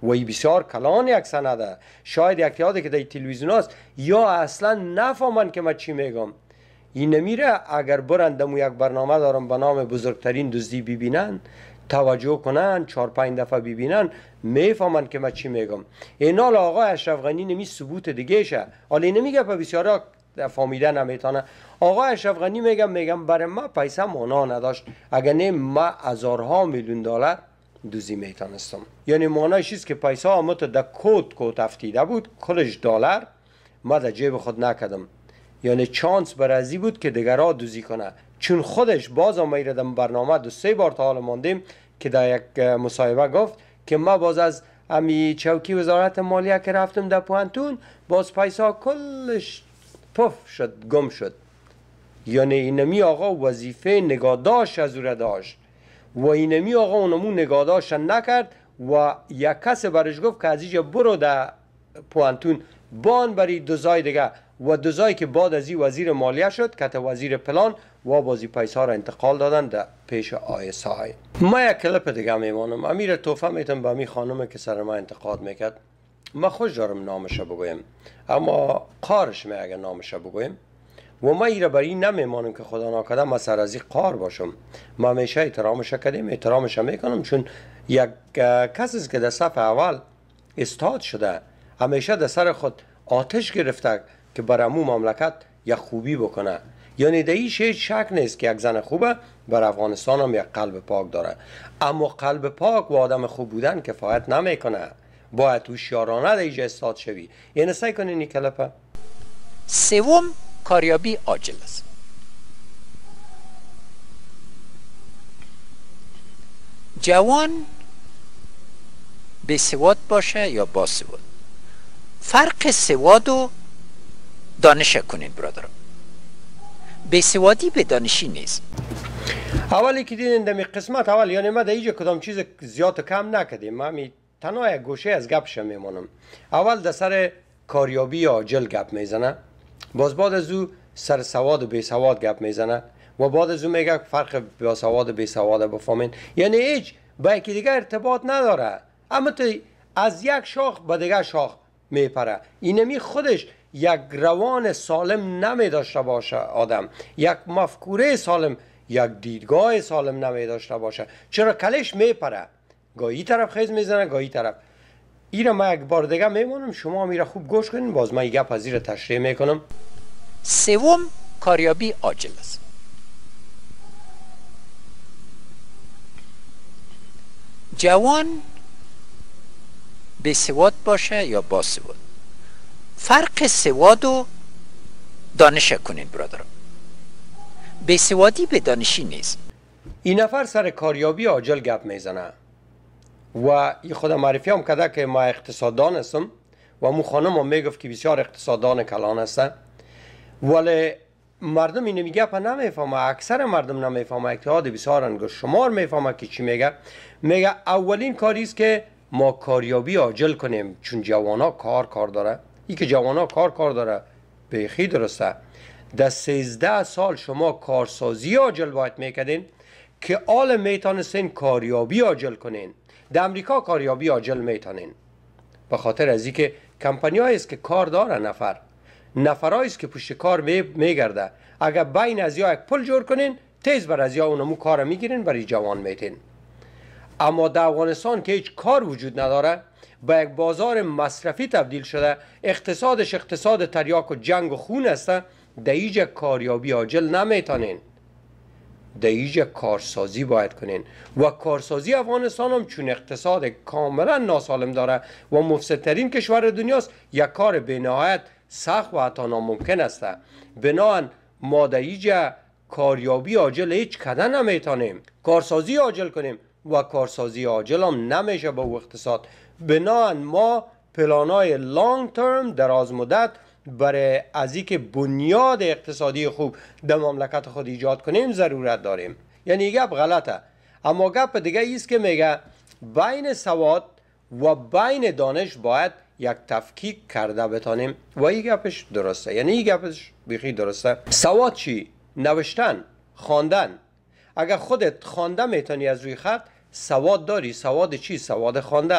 و ای بسیار کلان یک سنده. شاید یک یادی که در تلویزیون است یا اصلا نفهمن که من چی میگم. این نمیره اگر برندم یک برنامه دارم به نام بزرگترین دزدی ببینن، توجه کنن، چهار پنج دفعه ببینن، میفهمن که من چی میگم. این حال آقا اشرف غنی نمی ثبوت دیگه شه. حالا نمیگه په بسیارا فهمیده نمیتونه. آقا اشرف غنی میگم میگم برای ما پیسه مانا نداشت، اگر نه ما هزارها میلیون دلار دوزی میتونستم. یعنی مانایش است که پیسه آمد در کود کود افتیده بود، کلش دلار ما در جیب خود نکردم. یعنی چانس برازی بود که دیگرها دوزی کنه، چون خودش باز آمیره در برنامه دو سه بار تا حال ماندیم که در یک مصاحبه گفت که ما باز از امی چوکی وزارت مالیه که رفتم در پوانتون باز پیسه کلش پف شد، گم شد. یعنی اینمی آقا وظیفه نگاداش از او را داشت و اینمی آقا اونمو نگاداش نکرد و یک کس برش گفت که از اینجا برو در پوانتون بان بری دوزای دیگه و دوزایی که بعد از این وزیر مالیه شد که وزیر پلان و بازی پیسه را انتقال دادن در پیش آی اس آی. ما یک کلپ دیگه میمانم. امیر توفه میتونم به می خانم که سر ما انتقاد میکرد، ما خوش دارم نامش بگویم اما قارش می اگر نامش بگویم و ما ایره برای این نمیمانم که خدا ناکرده ما سر از این قار باشم. ما همیشه احترامش کردیم، احترامش میکنم، چون یک کسی است که در صف اول استاد شده، همیشه در سر خود آتش گرفته که برای مو مملکت یک خوبی بکنه. یعنی در این هیچ شک نیست که یک زن خوبه بر افغانستان هم یک قلب پاک داره، اما قلب پاک و آدم خوب بودن کفایت نمیکنه، باید هوشیارانه در اینجا استاد شوی. یعنی سعی کنین این کلپه. سوم، کاریابی عاجل است. جوان به سواد باشه یا با سواد، فرق سواد و دانش کنین برادرم. به سوادی به دانشی نیست. اولی که دیدین دمی قسمت اول، یعنی ما در اینجا کدام چیز زیاد و کم نکردیم، ما می تنها یک گوشه از گپش میمونم. اول در سر کاریابی عاجل گپ میزنه، باز بعد از او سر سواد و بی سواد گپ میزنه و بعد از او میگه فرق با سواد و بی سواد بفهمین. یعنی هیچ با یکی دیگه ارتباط نداره، اما تو از یک شاخ به دیگه شاخ میپره. اینمی خودش یک روان سالم نمی داشته باشه آدم، یک مفکوره سالم، یک دیدگاه سالم نمی داشته باشه. چرا کلش میپره، گاهی طرف خیز میزنه گاهی طرف. ایره ما یک بار دیگه میمونم، شما میره خوب گوش کنین، باز من یک پذیر تشریح میکنم. سوم، کاریابی عاجل است. جوان به سواد باشه یا با سواد، فرق سواد و دانش کنین برادرم. به سوادی به دانشی نیست. این نفر سر کاریابی عاجل گپ میزنه و این خود معرفی هم کده که ما اقتصاددان هستم و مو خانم هم میگفت که بسیار اقتصاددان کلان هستن، ولی مردم اینو میگه پا نمیفهمه، اکثر مردم نمیفهمه، اتحاد بسیار انگشت شمار میفهمه که چی میگه. میگه اولین کاری است که ما کاریابی عاجل کنیم، چون جوانا کار کار داره. این که جوانا کار کار داره بیخی درسته. در سیزده سال شما کارسازی عاجل باید میکردین که آل میتونستین کاریابی عاجل کنین. در امریکا کاریابی عاجل میتونین به خاطر از اینکه کمپانی هایی است که کار داره، نفر نفرهایی است که پشت کار میگرده. اگر بین از یا یک پل جور کنین، تیز بر از یا اونمو کار میگیرین، برای جوان میتین. اما در افغانستان که هیچ کار وجود نداره، با یک بازار مصرفی تبدیل شده، اقتصادش اقتصاد تریاک و جنگ و خون است، در اینجا کاریابی عاجل نمیتونین، در اینجا کارسازی باید کنین. و کارسازی افغانستان هم چون اقتصاد کاملا ناسالم داره و مفسدترین کشور دنیاست، یک کار بینهایت سخت و حتی ناممکن است. بنابراین ما در اینجا کاریابی عاجل هیچ کده نمیتونیم، کارسازی عاجل کنیم و کارسازی عاجل هم نمیشه با اقتصاد. بنابراین ما پلانای لانگ ترم، دراز مدت، برای از اینکه بنیاد اقتصادی خوب در مملکت خود ایجاد کنیم ضرورت داریم. یعنی گپ غلطه. اما گپ دیگه ایست که میگه بین سواد و بین دانش باید یک تفکیک کرده بتانیم و این گپش درسته. یعنی این گپش بیخی درسته. سواد چی؟ نوشتن، خواندن. اگر خودت خوانده میتونی از روی خط، سواد داری. سواد چی؟ سواد خواندن.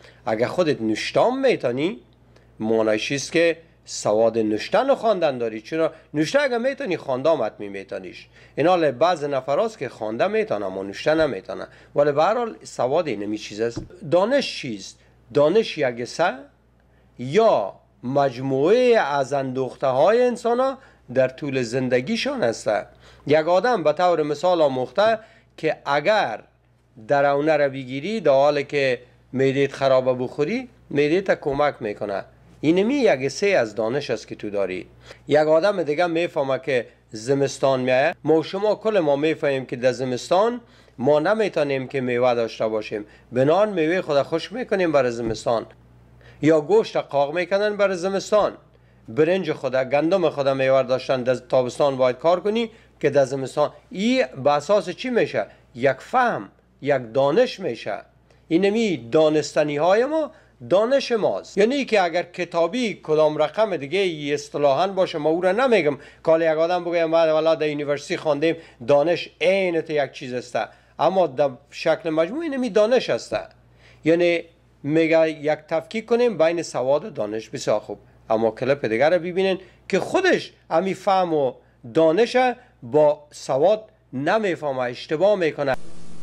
اگر خودت نوشتام میتونی، معنیش است که سواد نوشتن و خواندن داری. چون نوشته اگر میتونی، خواندن حتمی میتونیش. اینا بعض نفراست که خوانده میتونن اما نوشته نمیتونن. ولی به هر حال سواد اینمی چیز است. دانش چیست؟ دانش یک سه یا مجموعه از اندوخته های انسان ها در طول زندگیشان است. یک آدم به طور مثال آموخته که اگر درونه را بگیری در حالی که معده‌ت خرابه بخوری، معده‌ت کمک میکنه. اینمی یک سه از دانش است که تو داری. یک آدم دیگه میفهمه که زمستان میایه. ما شما کل ما میفهمیم که در زمستان ما نمیتونیم که میوه داشته باشیم، بنان میوه خود خشک میکنیم برای زمستان، یا گوشت قاق میکنن برای زمستان. برنج خود، گندم خود میوه داشتن در تابستان باید کار کنی که در زمستان. این به اساس چی میشه؟ یک فهم، یک دانش میشه. اینمی دانستنی های ما دانش ماست. یعنی که اگر کتابی کدام رقم دیگه ای اصطلاحاً باشه، ما او را نمیگم. کال یک آدم بگه ما والا در یونیورسیتی خواندیم، دانش عین یک چیز است، اما در شکل مجموعی اینمی دانش است. یعنی میگه یک تفکیک کنیم بین سواد و دانش. بسیار خوب. اما کلیپ دیگر رو ببینین که خودش امی فهم و دانش با سواد نمیفهمه، اشتباه میکنه.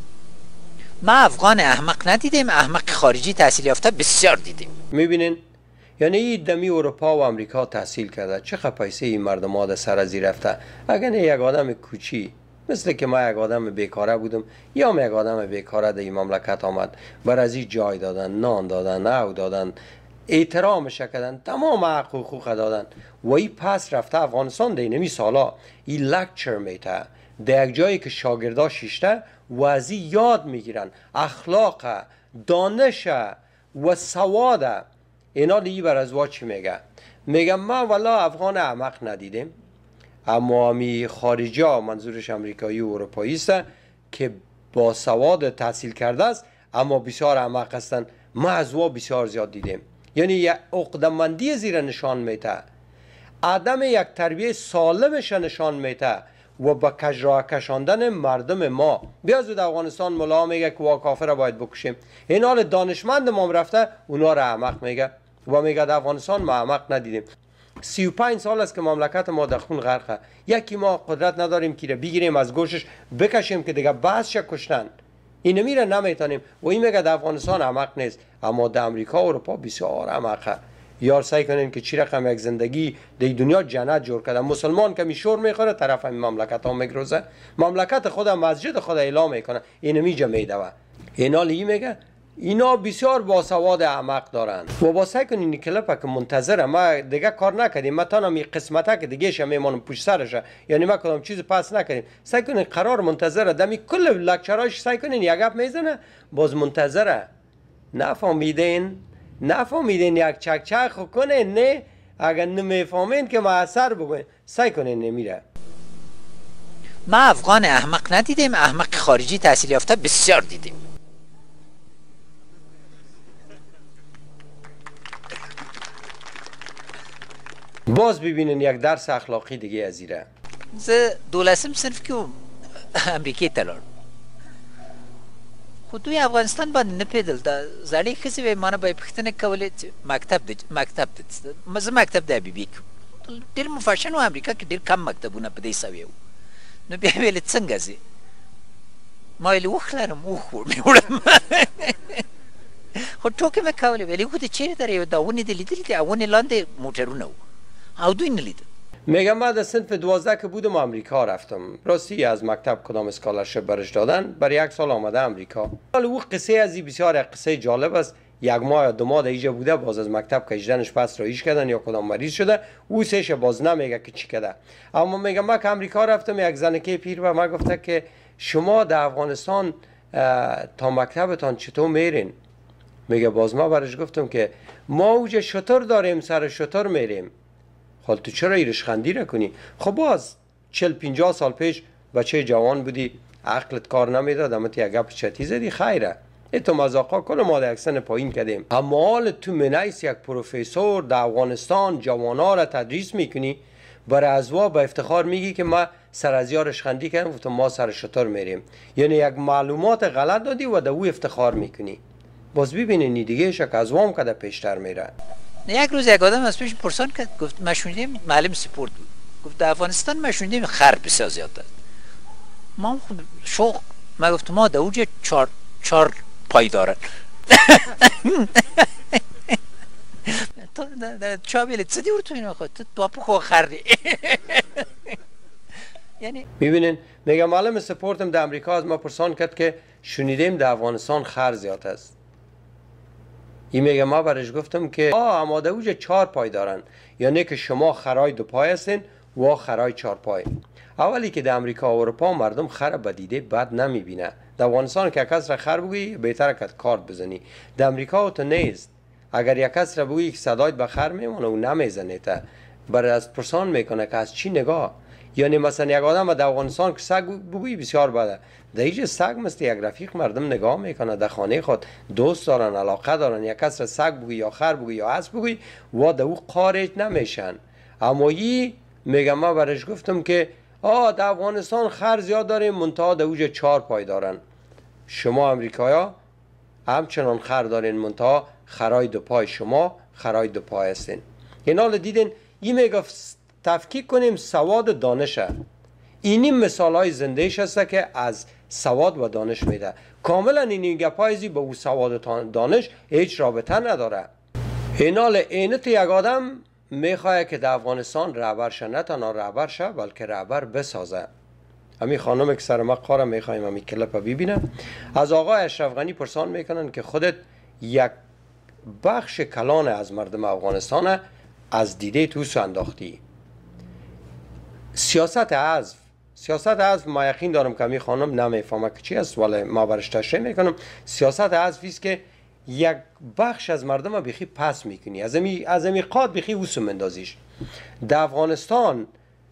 ما افغان احمق ندیدیم، احمق خارجی تحصیل یافته بسیار دیدیم. میبینین؟ یعنی این دمی اروپا و امریکا تحصیل کرده، چقدر پیسه این مردم ها در سر ازی رفته. اگر نه یک آدم کوچی مثل که ما یک آدم بیکاره بودم یا ما یک آدم بیکاره در این مملکت آمد، بر از این جای دادن، نان دادن، او دادن، احترامش کردن، تمام حق و حقوق دادن و این پس رفته افغانستان در اینمی سالا این لکچر میته در یک جایی که شاگردا شیشته و از این یاد میگیرن اخلاق، دانش و سواد. اینا دیگه بر از وا چی میگه؟ میگم ما والا افغان احمق ندیدیم، اما امی خارجی ها، منظورش امریکایی و اروپایی است که با سواد تحصیل کرده است اما بسیار احمق هستند. ما از وا بسیار زیاد دیدیم. یعنی یک عقده‌مندی زیر نشان میته، عدم یک تربیه سالمش نشان میته و با کجراه کشاندن مردم ما. بیا زود افغانستان ملا میگه که وا کافر را باید بکشیم، این حال دانشمند ما رفته اونا را احمق میگه و میگه در افغانستان ما احمق ندیدیم. سی و پنج سال است که مملکت ما در خون غرقه. یکی ما قدرت نداریم که بگیریم از گوشش بکشیم که دیگه بس کشتن. این میره نمیتونیم و این میگه در افغانستان احمق نیست، اما در امریکا و اروپا بسیار احمقه. یار سعی کنین که چی رقم یک زندگی در دنیا جنت جور کرده. مسلمان که میشور میخوره طرف این مملکت ها میگروزه، مملکت خدا مسجد خدا اعلام میکنه، این میجا میدوه. اینا لی میگه اینا بسیار باسواد احمق دارن و با سعی کنین کلپ که منتظره ما دیگه کار نکردیم، ما تنها می قسمته که دیگه شه میمونم پشت سرشه، یعنی ما کدام چیز پس نکردیم. سعی کنین قرار منتظره دمی کل لکچراش سعی کنین یک گپ میزنه باز منتظره. نفهمیدین؟ نفهمیدین یک چک چک کنه؟ نه اگر نمیفهمین که ما اثر بگوین سعی کنین نمیره. ما افغان احمق ندیدیم، احمق خارجی تحصیل یافته بسیار دیدیم. باز ببینین یک درس اخلاقی دیگه از ایره. زه دولسم صنف که امریکای تلار خود دوی افغانستان باندې نه پیدل دا زړې ښځې وې ما نه به یې پوښتنه کولې چې مکتب دی مکتب دی زه مکتب د حبیبي کې ډېر مفاشن و امریکا کې ډېر کم مکتبونه په دې سوی وو. نو بیا یې ویلې څنګه ځې؟ ما ویلې اوښ لرم اوښ مې وړم خو ټوکې مې کولې. ویلې اوښ دې چېرې ته یو دا ونې دې لیدلي دي؟ ونې لاندې موټرونه وو او دوی نه لیدل. میگم من در صنف دوازده که بودم امریکا رفتم. راستی از مکتب کدام اسکالرشپ برش دادن، برای یک سال آمده امریکا. حالا او قصه از این بسیار قصه جالب است. یک ماه یا دو ماه اینجا بوده، باز از مکتب کشیدنش پس رایش کردن یا کدام مریض شده، او سهش باز نمیگه که چی کرده. اما میگم من که امریکا رفتم، یک زنکه پیر به من گفته که شما در افغانستان تا مکتبتان چطور میرین؟ میگه باز ما برش گفتم که ما اوجه شتر داریم، سر شتر میریم. حال تو چرا ایرش خندی نکنی؟ خب باز چل پینجاه سال پیش بچه جوان بودی، عقلت کار نمیداد، اما تو یک گپ چتی زدی خیره. ای تو مزاقا کل ما در اکسن پایین کردیم. اما حال تو منیس یک پروفیسور در افغانستان جوانا را تدریس میکنی، برای ازوا با افتخار میگی که ما سر از یارش خندی کردیم و ما سر شتر میریم. یعنی یک معلومات غلط دادی و در او افتخار میکنی. باز ببینین دیگه شک از وام کده پیشتر میره. یک روز یک آدم از پیش پرسان کرد، گفت ما شنیدیم معلم سپورت بود، گفت در افغانستان ما شنیدیم خر بسیار زیاد است. ما خود شوق، ما گفت ما در اوج چهار چهار پای دارن. تو چا بیلی چه دیور تو اینو خود تو باپو خو خردی. یعنی میبینین میگه معلم سپورتم در امریکا از ما پرسان کرد که شنیدیم در افغانستان خر زیاد است. این میگه ما برش گفتم که آه اما در اوج چهار پای دارن، یعنی که شما خرای دو پای هستین و خرای چهار پای. اولی که در امریکا و اروپا مردم خر بدیده بد نمیبینه. در افغانستان که کس را خر بگویی بهتره که کارت بزنی. در امریکا تو نیست. اگر یک کس را بگویی که صدایت به خر میمونه و نمیزنه تا برای از پرسان میکنه که از چی نگاه. یعنی مثلا یک آدم در افغانستان که سگ بگویی بسیار بده، در اینجا سگ مثل یک رفیق مردم نگاه میکنه، در خانه خود دوست دارن، علاقه دارن. یک کس را سگ بگویی یا خر بگویی یا اسب بگویی و در او خارج نمیشن. اما این میگم ما برش گفتم که آه در افغانستان خر زیاد داریم منتها در اوج چهار پای دارن. شما امریکایا همچنان خر دارین منتها خرای دو پای، شما خرای دو پای هستین. این حال دیدین این میگه تفکیک کنیم سواد دانشه. اینی مثال های زندهش هسته که از سواد و دانش میده. کاملا این گپایزی با او سواد و دانش هیچ رابطه نداره. این حال اینت یک آدم میخواه که در افغانستان رهبر شه، نه تنها رهبر شه بلکه رهبر بسازه. همین خانم که سر مقاره میخوایم همین کلپ ببینه. از آقای اشرف غنی پرسان میکنن که خودت یک بخش کلان از مردم افغانستان از دیده تو انداختی. سیاست حذف سیاست حذف ما یقین دارم که همین خانم نمیفهمه که چی است، ولی ما برش تشریح میکنم. سیاست حذف است که یک بخش از مردم بخی پس میکنی، از امی از امی قاد بخی وسو مندازیش. در افغانستان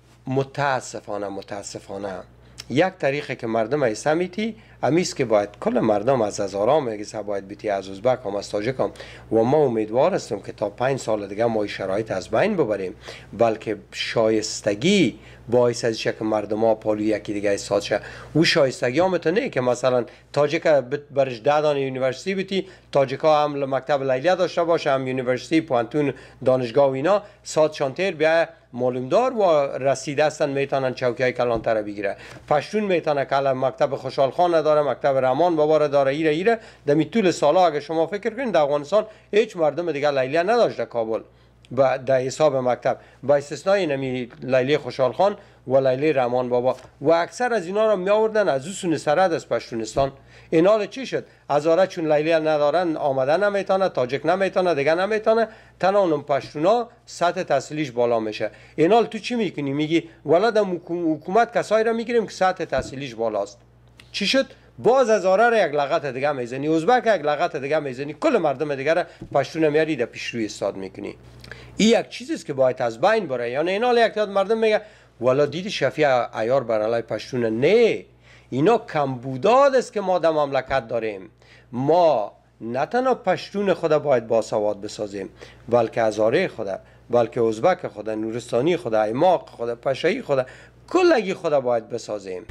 متاسفانه متاسفانه یک طریقه که مردم ای سمیتی امیست که باید کل مردم از هزاران میگه باید بیتی، از ازبک هم از تاجک هم. و ما امیدوار هستم که تا پنج سال دیگه ما شرایط از بین ببریم، بلکه شایستگی باعث از که مردم ها پالو یکی دیگه احساس شه. او شایستگی هم نه که مثلا تاجک برش ده دانه یونیورسیتی بیتی، تاجک ها هم مکتب لیلیه داشته باشه، هم یونیورسیتی پوانتون دانشگاه و اینا سات شانتر بیا معلومدار و رسیده هستن میتونن چوکیای کلانتر بگیره. پشتون میتونه که مکتب خوشحال خان نداره، مکتب رحمان بابا داره، ایره ایره. دمی طول سالا اگه شما فکر کنید در افغانستان هیچ مردم دیگه لیلیه نداشته کابل با در حساب مکتب، با استثنای نمی لیلی خوشحال خان و لیلی رحمان بابا. و اکثر از اینا رو می آوردن از اون سرحد از پشتونستان. این حال چی شد؟ هزاره چون لیلی ندارن آمده نمیتونه، تاجک نمیتونه، دیگه نمیتونه، تنها اون پشتونا سطح تحصیلیش بالا میشه. این حال تو چی میکنی؟ میگی والا در حکومت کسایی را میگیریم که سطح تحصیلیش بالاست. چی شد؟ باز هزاره را یک لغت دیگه میزنی، ازبک یک لغت دیگه میزنی، کل مردم دیگه را پشتون میاری در پیشروی استاد میکنی. این یک چیزی است که باید از بین بره. یعنی این حال یک تعداد مردم میگه والا دیدی شفیع عیار بر علی پشتون. نه، اینا کمبوداد است که ما در مملکت داریم. ما نه تنها پشتون خدا باید باسواد بسازیم، بلکه هزاره خدا، بلکه ازبک خدا، نورستانی خدا، ایماق خدا، پشایی خدا، کلگی خدا باید بسازیم.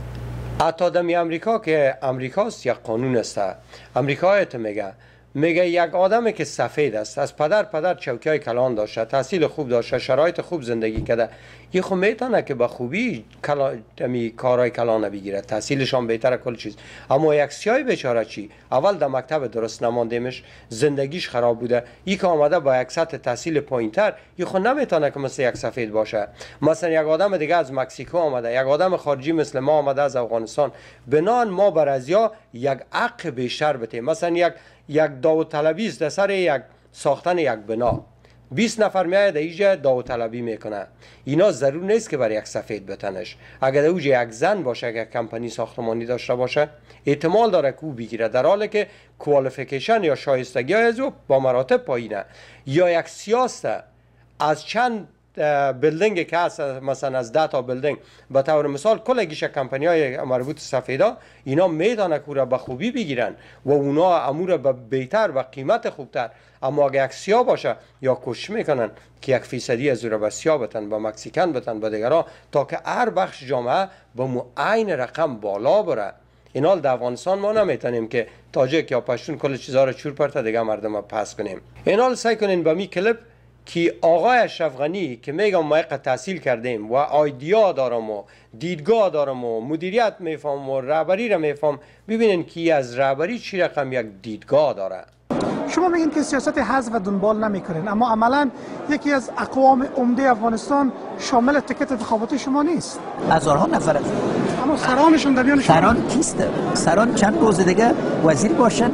حتی دمی امریکا که امریکاست یک قانون است. امریکایت میگه میگه یک آدمی که سفید است، از پدر پدر چوکیای کلان داشته، تحصیل خوب داشته، شرایط خوب زندگی کرده، یه خو میتونه که با خوبی کلا... کارهای کلان بگیره، تحصیلش هم بهتره کل چیز. اما یک سیاه بیچاره چی؟ اول در مکتب درست نماندیمش، زندگیش خراب بوده، یک که آمده با یک سطح تحصیل پایینتر، یه خو نمیتونه که مثل یک سفید باشه. مثلا یک آدم دیگه از مکزیکو آمده، یک آدم خارجی مثل ما آمده از افغانستان، بنان ما بر ازیا یک حق بیشتر بتیم. مثلا یک یک داوطلبی است در سر یک ساختن یک بنا، بیست نفر میاد اینجا داوطلبی میکنه. اینا ضرور نیست که برای یک سفید بتنش. اگر اوجه یک زن باشه، اگر کمپانی ساختمانی داشته باشه، احتمال داره که او بگیره، در حالی که کوالیفیکیشن یا شایستگی از او با مراتب پایینه. یا یک سیاسته از چند بلدینگ که هست، مثلا از ده تا بلدینگ به طور مثال کلگیش کمپانی های مربوط سفیدا، اینا میدانه که را به خوبی بگیرن و اونا امور به بهتر و قیمت خوبتر. اما اگه یک سیاه باشه یا کوشش میکنن که یک فیصدی از او را به سیاه بتن، به مکسیکن بتن، به دیگران، تا که هر بخش جامعه به معین رقم بالا بره. این حال در افغانستان ما نمیتونیم که تاجیک یا پشتون کل چیزا رو چور پرت دیگه مردم پس کنیم. این حال سعی کنین با می کلیپ که آقای اشرف غنی که میگم ما تحصیل کردیم و آیدیا دارم و دیدگاه دارم و مدیریت میفهم و رهبری را میفهم، ببینین که از رهبری چی رقم یک دیدگاه داره. شما میگین که سیاست حزب و دنبال نمیکنین، اما عملا یکی از اقوام عمده افغانستان شامل تیکت انتخاباتی شما نیست. هزارها نفر است. اما سرانشون در میان شما سران کیست؟ سران چند روز دیگه وزیر باشن،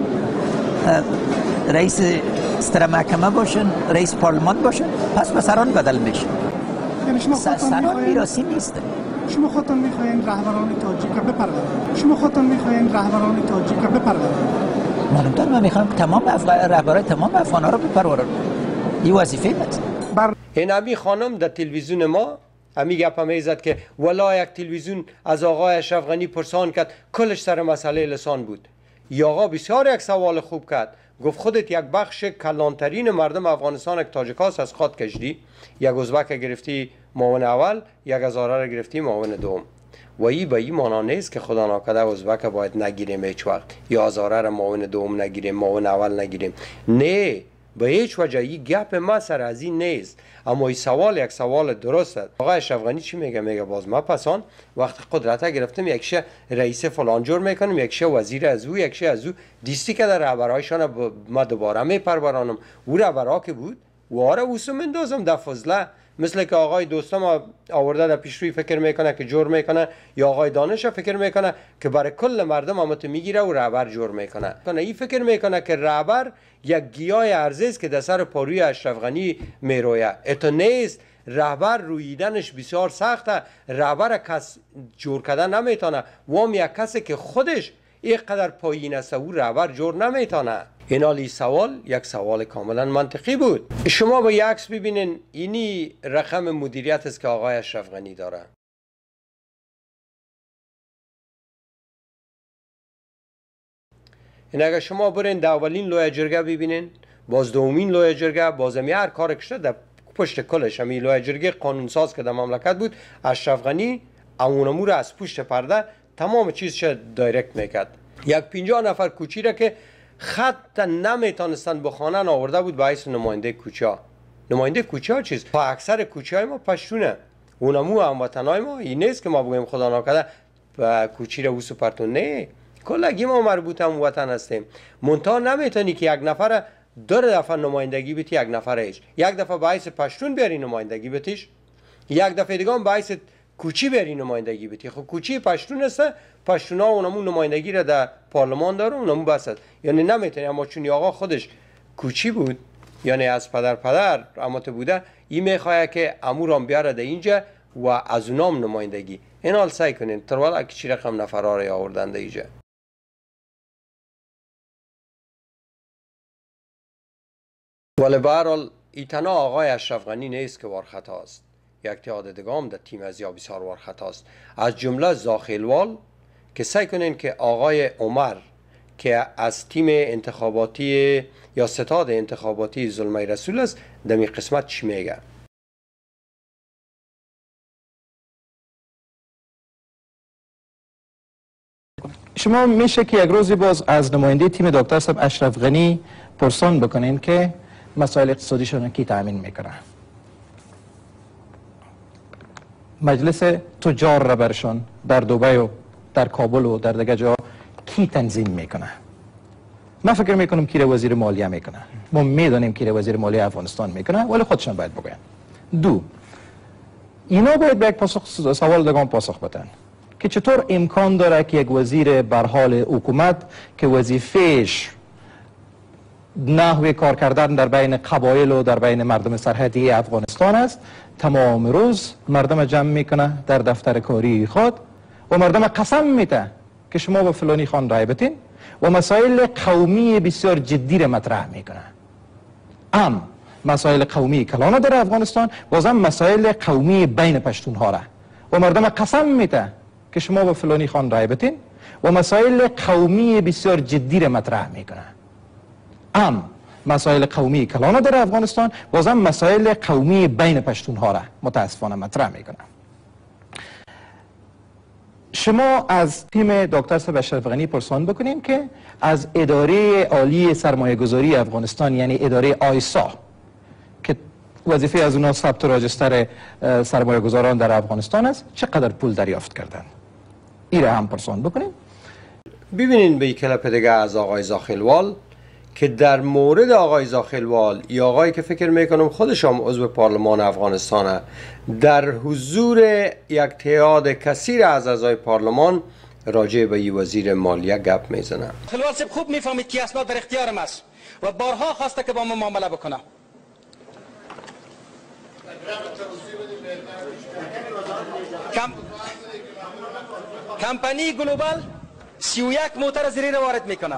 رئیس ستر محکمه باشن، رئیس پارلمان باشن، پس به سران بدل میشه. یعنی شما سران میراثی نیست. شما خودتون میخواین رهبران تاجیک بپرورید. شما خودتون میخواین رهبران تاجیک بپرورید. مانمتر من میخوام تمام رهبرای تمام افغانا رو بپرورن. این وظیفه است. این امی خانم در تلویزیون ما امی گپ میزد که ولا یک تلویزیون از آقای اشرف غنی پرسان کرد، کلش سر مسئله لسان بود. یا آقا بسیار یک سوال خوب کرد، گفت خودت یک بخش کلانترین مردم افغانستان یک تاجیکاس از خود کشیدی، یک ازبک گرفتی معاون اول، یک هزاره را گرفتی معاون دوم. و این به این معنا نیست که خدا ناکرده ازبک باید نگیریم هیچ وقت، یا هزاره را معاون دوم نگیریم، معاون اول نگیریم. نه، به هیچ وجه این گپ ما سر از این نیست. اما این سوال یک سوال درست است. آقای اشرف غنی چی میگه؟ میگه باز ما پسان وقت قدرت گرفتم یکشه رئیس فلان جور میکنم، یکشه وزیر از او، یکشه از او، دیستی که در رهبرایشان ما دوباره میپرورانم. او رهبرها که بود واره وسو مندازم در فضله، مثل که آقای دوستم آورده در پیشروی فکر میکنه که جور میکنه، یا آقای دانش فکر میکنه که برای کل مردم همت میگیره و رهبر جور میکنه. این فکر میکنه که رهبر یک گیاه ارزی است که در سر پاروی اشرف غنی میرویه. اتو نیست. رهبر رویدنش بسیار سخته. رهبر کس جور کردن نمیتونه. وام یک کسی که خودش اینقدر پایین است او رهبر جور نمیتونه. این حالی سوال یک سوال کاملا منطقی بود. شما با یک عکس ببینین، اینی رقم مدیریت است که آقای اشرف غنی داره. این اگر شما برین در اولین لوی جرگه ببینین، باز دومین لوی جرگه، باز همی هر کار کشته در پشت کلش همی لوی جرگه قانونساز که در مملکت بود، اشرف غنی امون امور از پشت پرده تمام چیزش دایرکت میکرد. یک پنجاه نفر کوچی را که خط نمیتونستن بخوانن آورده بود باعث نماینده کوچه. نماینده کوچه چیز؟ با اکثر کوچه های ما پشتونه. اونمو هموطنای ما این نیست که ما بگیم خدا ناکرده و کوچی را وسو پرتون. نه، کلگی ما مربوط هم وطن هستیم. منتها نمیتونی که یک نفر دو دفعه نمایندگی بتی، یک نفر ایش یک دفعه باعث پشتون بیاری نمایندگی بتیش، یک دفعه دیگه هم باعث کوچی بیاری نمایندگی بتی. خب کوچی پشتون است، پشتونا اونمون نمایندگی را در پارلمان داره، اونمون بس است. یعنی نمیتونی. اما چون آقا خودش کوچی بود، یعنی از پدر پدر امات بوده، این میخواه که امورام بیاره در اینجا و از اونام نمایندگی. این حال سعی کنین تروالا که چی رقم نفرها را آوردن در اینجا. ولی به هر حال ایتنا آقای اشرف غنی نیست که وار خطا است. یک تعداد دیگه هم در تیم از یا بسیار وار خطا است. از جمله زاخیلوال که سعی کنین که آقای عمر که از تیم انتخاباتی یا ستاد انتخاباتی ظلمه رسول است در می قسمت چی میگه. شما میشه که یک روزی باز از نماینده تیم دکتر صاحب اشرف غنی پرسان بکنین که مسائل اقتصادیشون کی تامین میکنه؟ مجلس تجار را برشان در دبی و در کابل و در دیگه جا کی تنظیم میکنه؟ من فکر میکنم کی وزیر مالیه میکنه. ما میدونیم کی وزیر مالیه افغانستان میکنه، ولی خودشان باید بگوین. دو، اینا باید به یک پاسخ سوال دگان پاسخ بدن که چطور امکان داره که یک وزیر بر حال حکومت که وظیفه‌اش نحوه کار کردن در بین قبایل و در بین مردم سرحدی افغانستان است، تمام روز مردم جمع میکنه در دفتر کاری خود و مردم قسم میده که شما به فلانی خان رای بتین و مسائل قومی بسیار جدی را مطرح میکنه. ام مسائل قومی کلان در افغانستان، بازم مسائل قومی بین پشتون ها را و مردم قسم میده که شما به فلانی خان رای بتین و مسائل قومی بسیار جدی را مطرح میکنه. ام مسائل قومی کلان در افغانستان، بازم مسائل قومی بین پشتون ها را متاسفانه مطرح میکنه. شما از تیم دکتر صاحب اشرف غنی پرسان بکنین که از اداره عالی سرمایه گذاری افغانستان یعنی اداره آیسا که وظیفه از اونا ثبت راجستر سرمایه گذاران در افغانستان است چقدر پول دریافت کردن؟ این را هم پرسان بکنین. ببینین به یک کلپ دیگه از آقای زاخیلوال که در مورد آقای زاخیلوال یا آقایی که فکر میکنم خودش هم عضو پارلمان افغانستانه در حضور یک تعداد کثیر از اعضای پارلمان راجع به این وزیر مالیه گپ میزنه. زاخیلوال صاحب خوب میفهمید که اسناد در اختیارم است و بارها خواسته که با ما معامله بکنه. کم... کمپانی گلوبال سی و یک موتر زیری را وارد میکنه.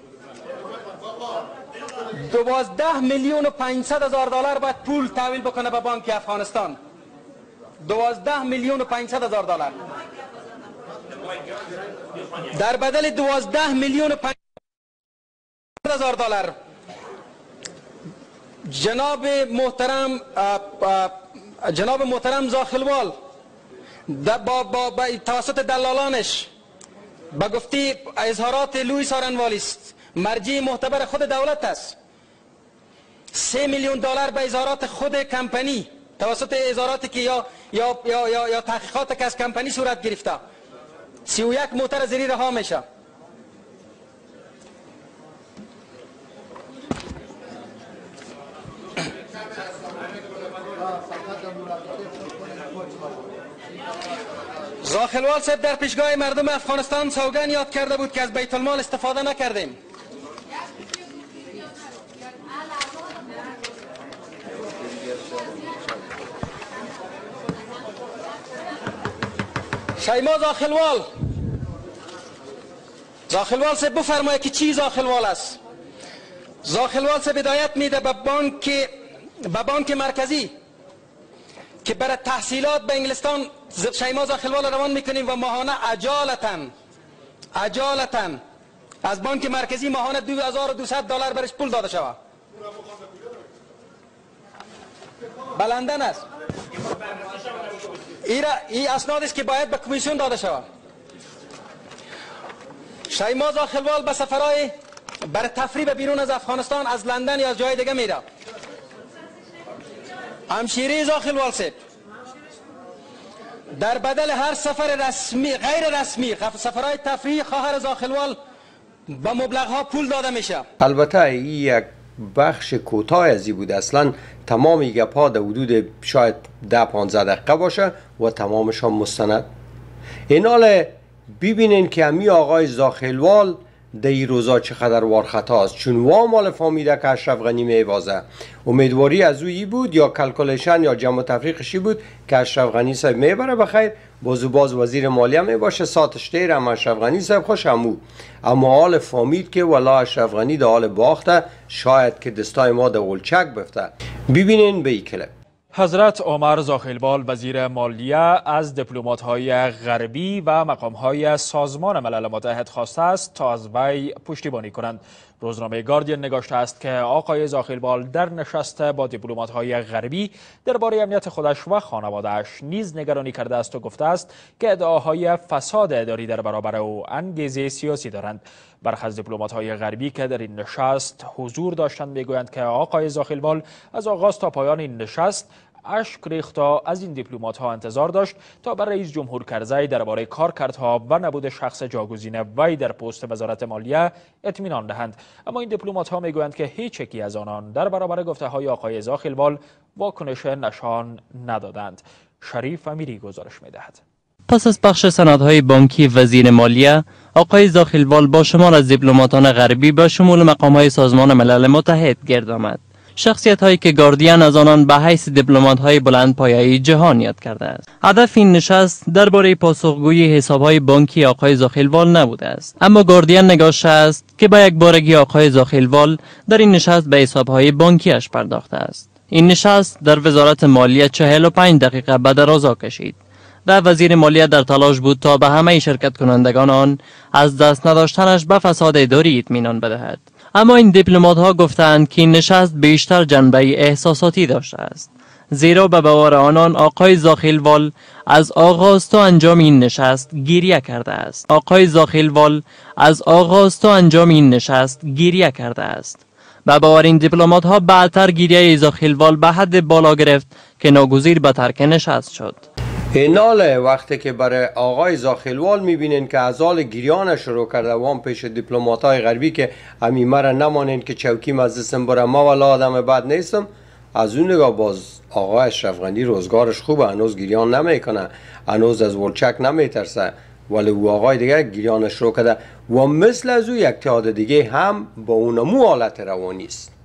دوازده میلیون و پانصد هزار دلار باید پول تحویل بکنه به بانک افغانستان. دوازده میلیون و پانصد هزار دلار در بدل دوازده میلیون و پانصد هزار دلار جناب محترم جناب محترم زاخیلوال با, با, با توسط دلالانش با گفتی اظهارات لوئیس آرنوالی است مرجع معتبر خود دولت است. سه میلیون دلار به اظهارات خود کمپانی توسط اظهاراتی که یا یا یا یا, یا تحقیقات که از کمپانی صورت گرفته سی و یک موتر زیری رها میشه. زاخیلوال صاحب در پیشگاه مردم افغانستان سوگن یاد کرده بود که از بیت المال استفاده نکردیم. شیما زاخیلوال زاخیلوال صاحب بفرمایید که چی زاخیلوال است. زاخیلوال صاحب هدایت میده به بانک به بانک مرکزی که برای تحصیلات به انگلستان شیما زاخیلوال روان میکنیم و ماهانه عجالتاً عجالتاً از بانک مرکزی ماهانه دو هزار و دویست دلار برش پول داده شود. بلندن است. این ای اسناد است که باید به کمیسیون داده شود. شیما زاخیلوال به سفرهای برای تفریح به بیرون از افغانستان از لندن یا از جای دیگه میره. همشیره زاخیلوال صاحب در بدل هر سفر رسمی غیر رسمی سفرهای تفریح خواهر زاخیلوال با مبلغها پول داده میشه. البته این یک بخش کوتاه ازی بود. اصلا تمام گپ‌ها در حدود شاید ده پانزده دقیقه باشه و تمامش هم مستند. این حال ببینین که امی آقای زاخیلوال در این روزا چقدر وارخطا است، چون وامال فهمیده که اشرف غنی میوازه. امیدواری از اوی بود یا کلکولیشن یا جمع تفریقشی بود که اشرف غنی صاحب میبره بخیر بازو باز وزیر مالیه میباشه ساتش دیر هم اشرف غنی صاحب خوش همو. اما حال فهمید که والا اشرف غنی در حال باخته، شاید که دستای ما در ولچک بفته. ببینین به این کلپ. حضرت عمر زاخیلوال وزیر مالیه از دیپلمات‌های غربی و مقام‌های سازمان ملل متحد خواسته است تا از وی پشتیبانی کنند. روزنامه گاردین نگاشته است که آقای زاخیلوال در نشست با دیپلمات‌های غربی درباره امنیت خودش و خانواده‌اش نیز نگرانی کرده است و گفته است که ادعاهای فساد اداری در برابر او انگیزه سیاسی دارند. برخی از دیپلمات‌های غربی که در این نشست حضور داشتند میگویند که آقای زاخیلوال از آغاز تا پایان این نشست اشک ریختا از این دیپلمات‌ها انتظار داشت تا بر رئیس جمهور کرزی درباره کارکردها و نبود شخص جاگزین وی در پست وزارت مالیه اطمینان دهند. اما این دیپلمات‌ها میگویند که هیچ یکی از آنان در برابر گفته‌های آقای زاخیلوال واکنش نشان ندادند. شریف امیری گزارش می‌دهد. پس از پخش سندهای بانکی وزیر مالیه، آقای زاخیلوال با شمار از دیپلماتان غربی به شمول مقام‌های سازمان ملل متحد گرد آمد. شخصیت هایی که گاردین از آنان به حیث دیپلمات های بلند پایه‌ای جهان یاد کرده است. هدف این نشست درباره پاسخگویی حساب های بانکی آقای زاخیلوال نبوده است، اما گاردین نگاشته است که با یک بارگی آقای زاخیلوال در این نشست به حساب های بانکیش پرداخته است. این نشست در وزارت مالیه چهل و پنج دقیقه به درازا کشید و وزیر مالیه در تلاش بود تا به همه شرکت کنندگان آن از دست نداشتنش به فساد اداری اطمینان بدهد. اما این دیپلمات ها گفتند که این نشست بیشتر جنبه احساساتی داشته است زیرا به باور آنان آقای زاخیلوال از آغاز تا انجام این نشست گریه کرده است. آقای زاخیلوال از آغاز تا انجام این نشست گریه کرده است. به باور این دیپلمات ها بعدتر گریه زاخیلوال به حد بالا گرفت که ناگزیر به ترک نشست شد. این حاله وقتی که برای آقای زاخیلوال میبینین که از حال گریان شروع کرده و هم پیش دیپلمات های غربی که همی مرا نمانین که چوکی مجلسم برم ما والا آدم بد نیستم، از اون نگاه باز آقای اشرف غنی روزگارش خوبه، هنوز گریان نمیکنه، هنوز از ولچک نمیترسه، ولی او آقای دیگه گریان شروع کرده و مثل از او یک تعداد دیگه هم با اونمو حالت روانی است.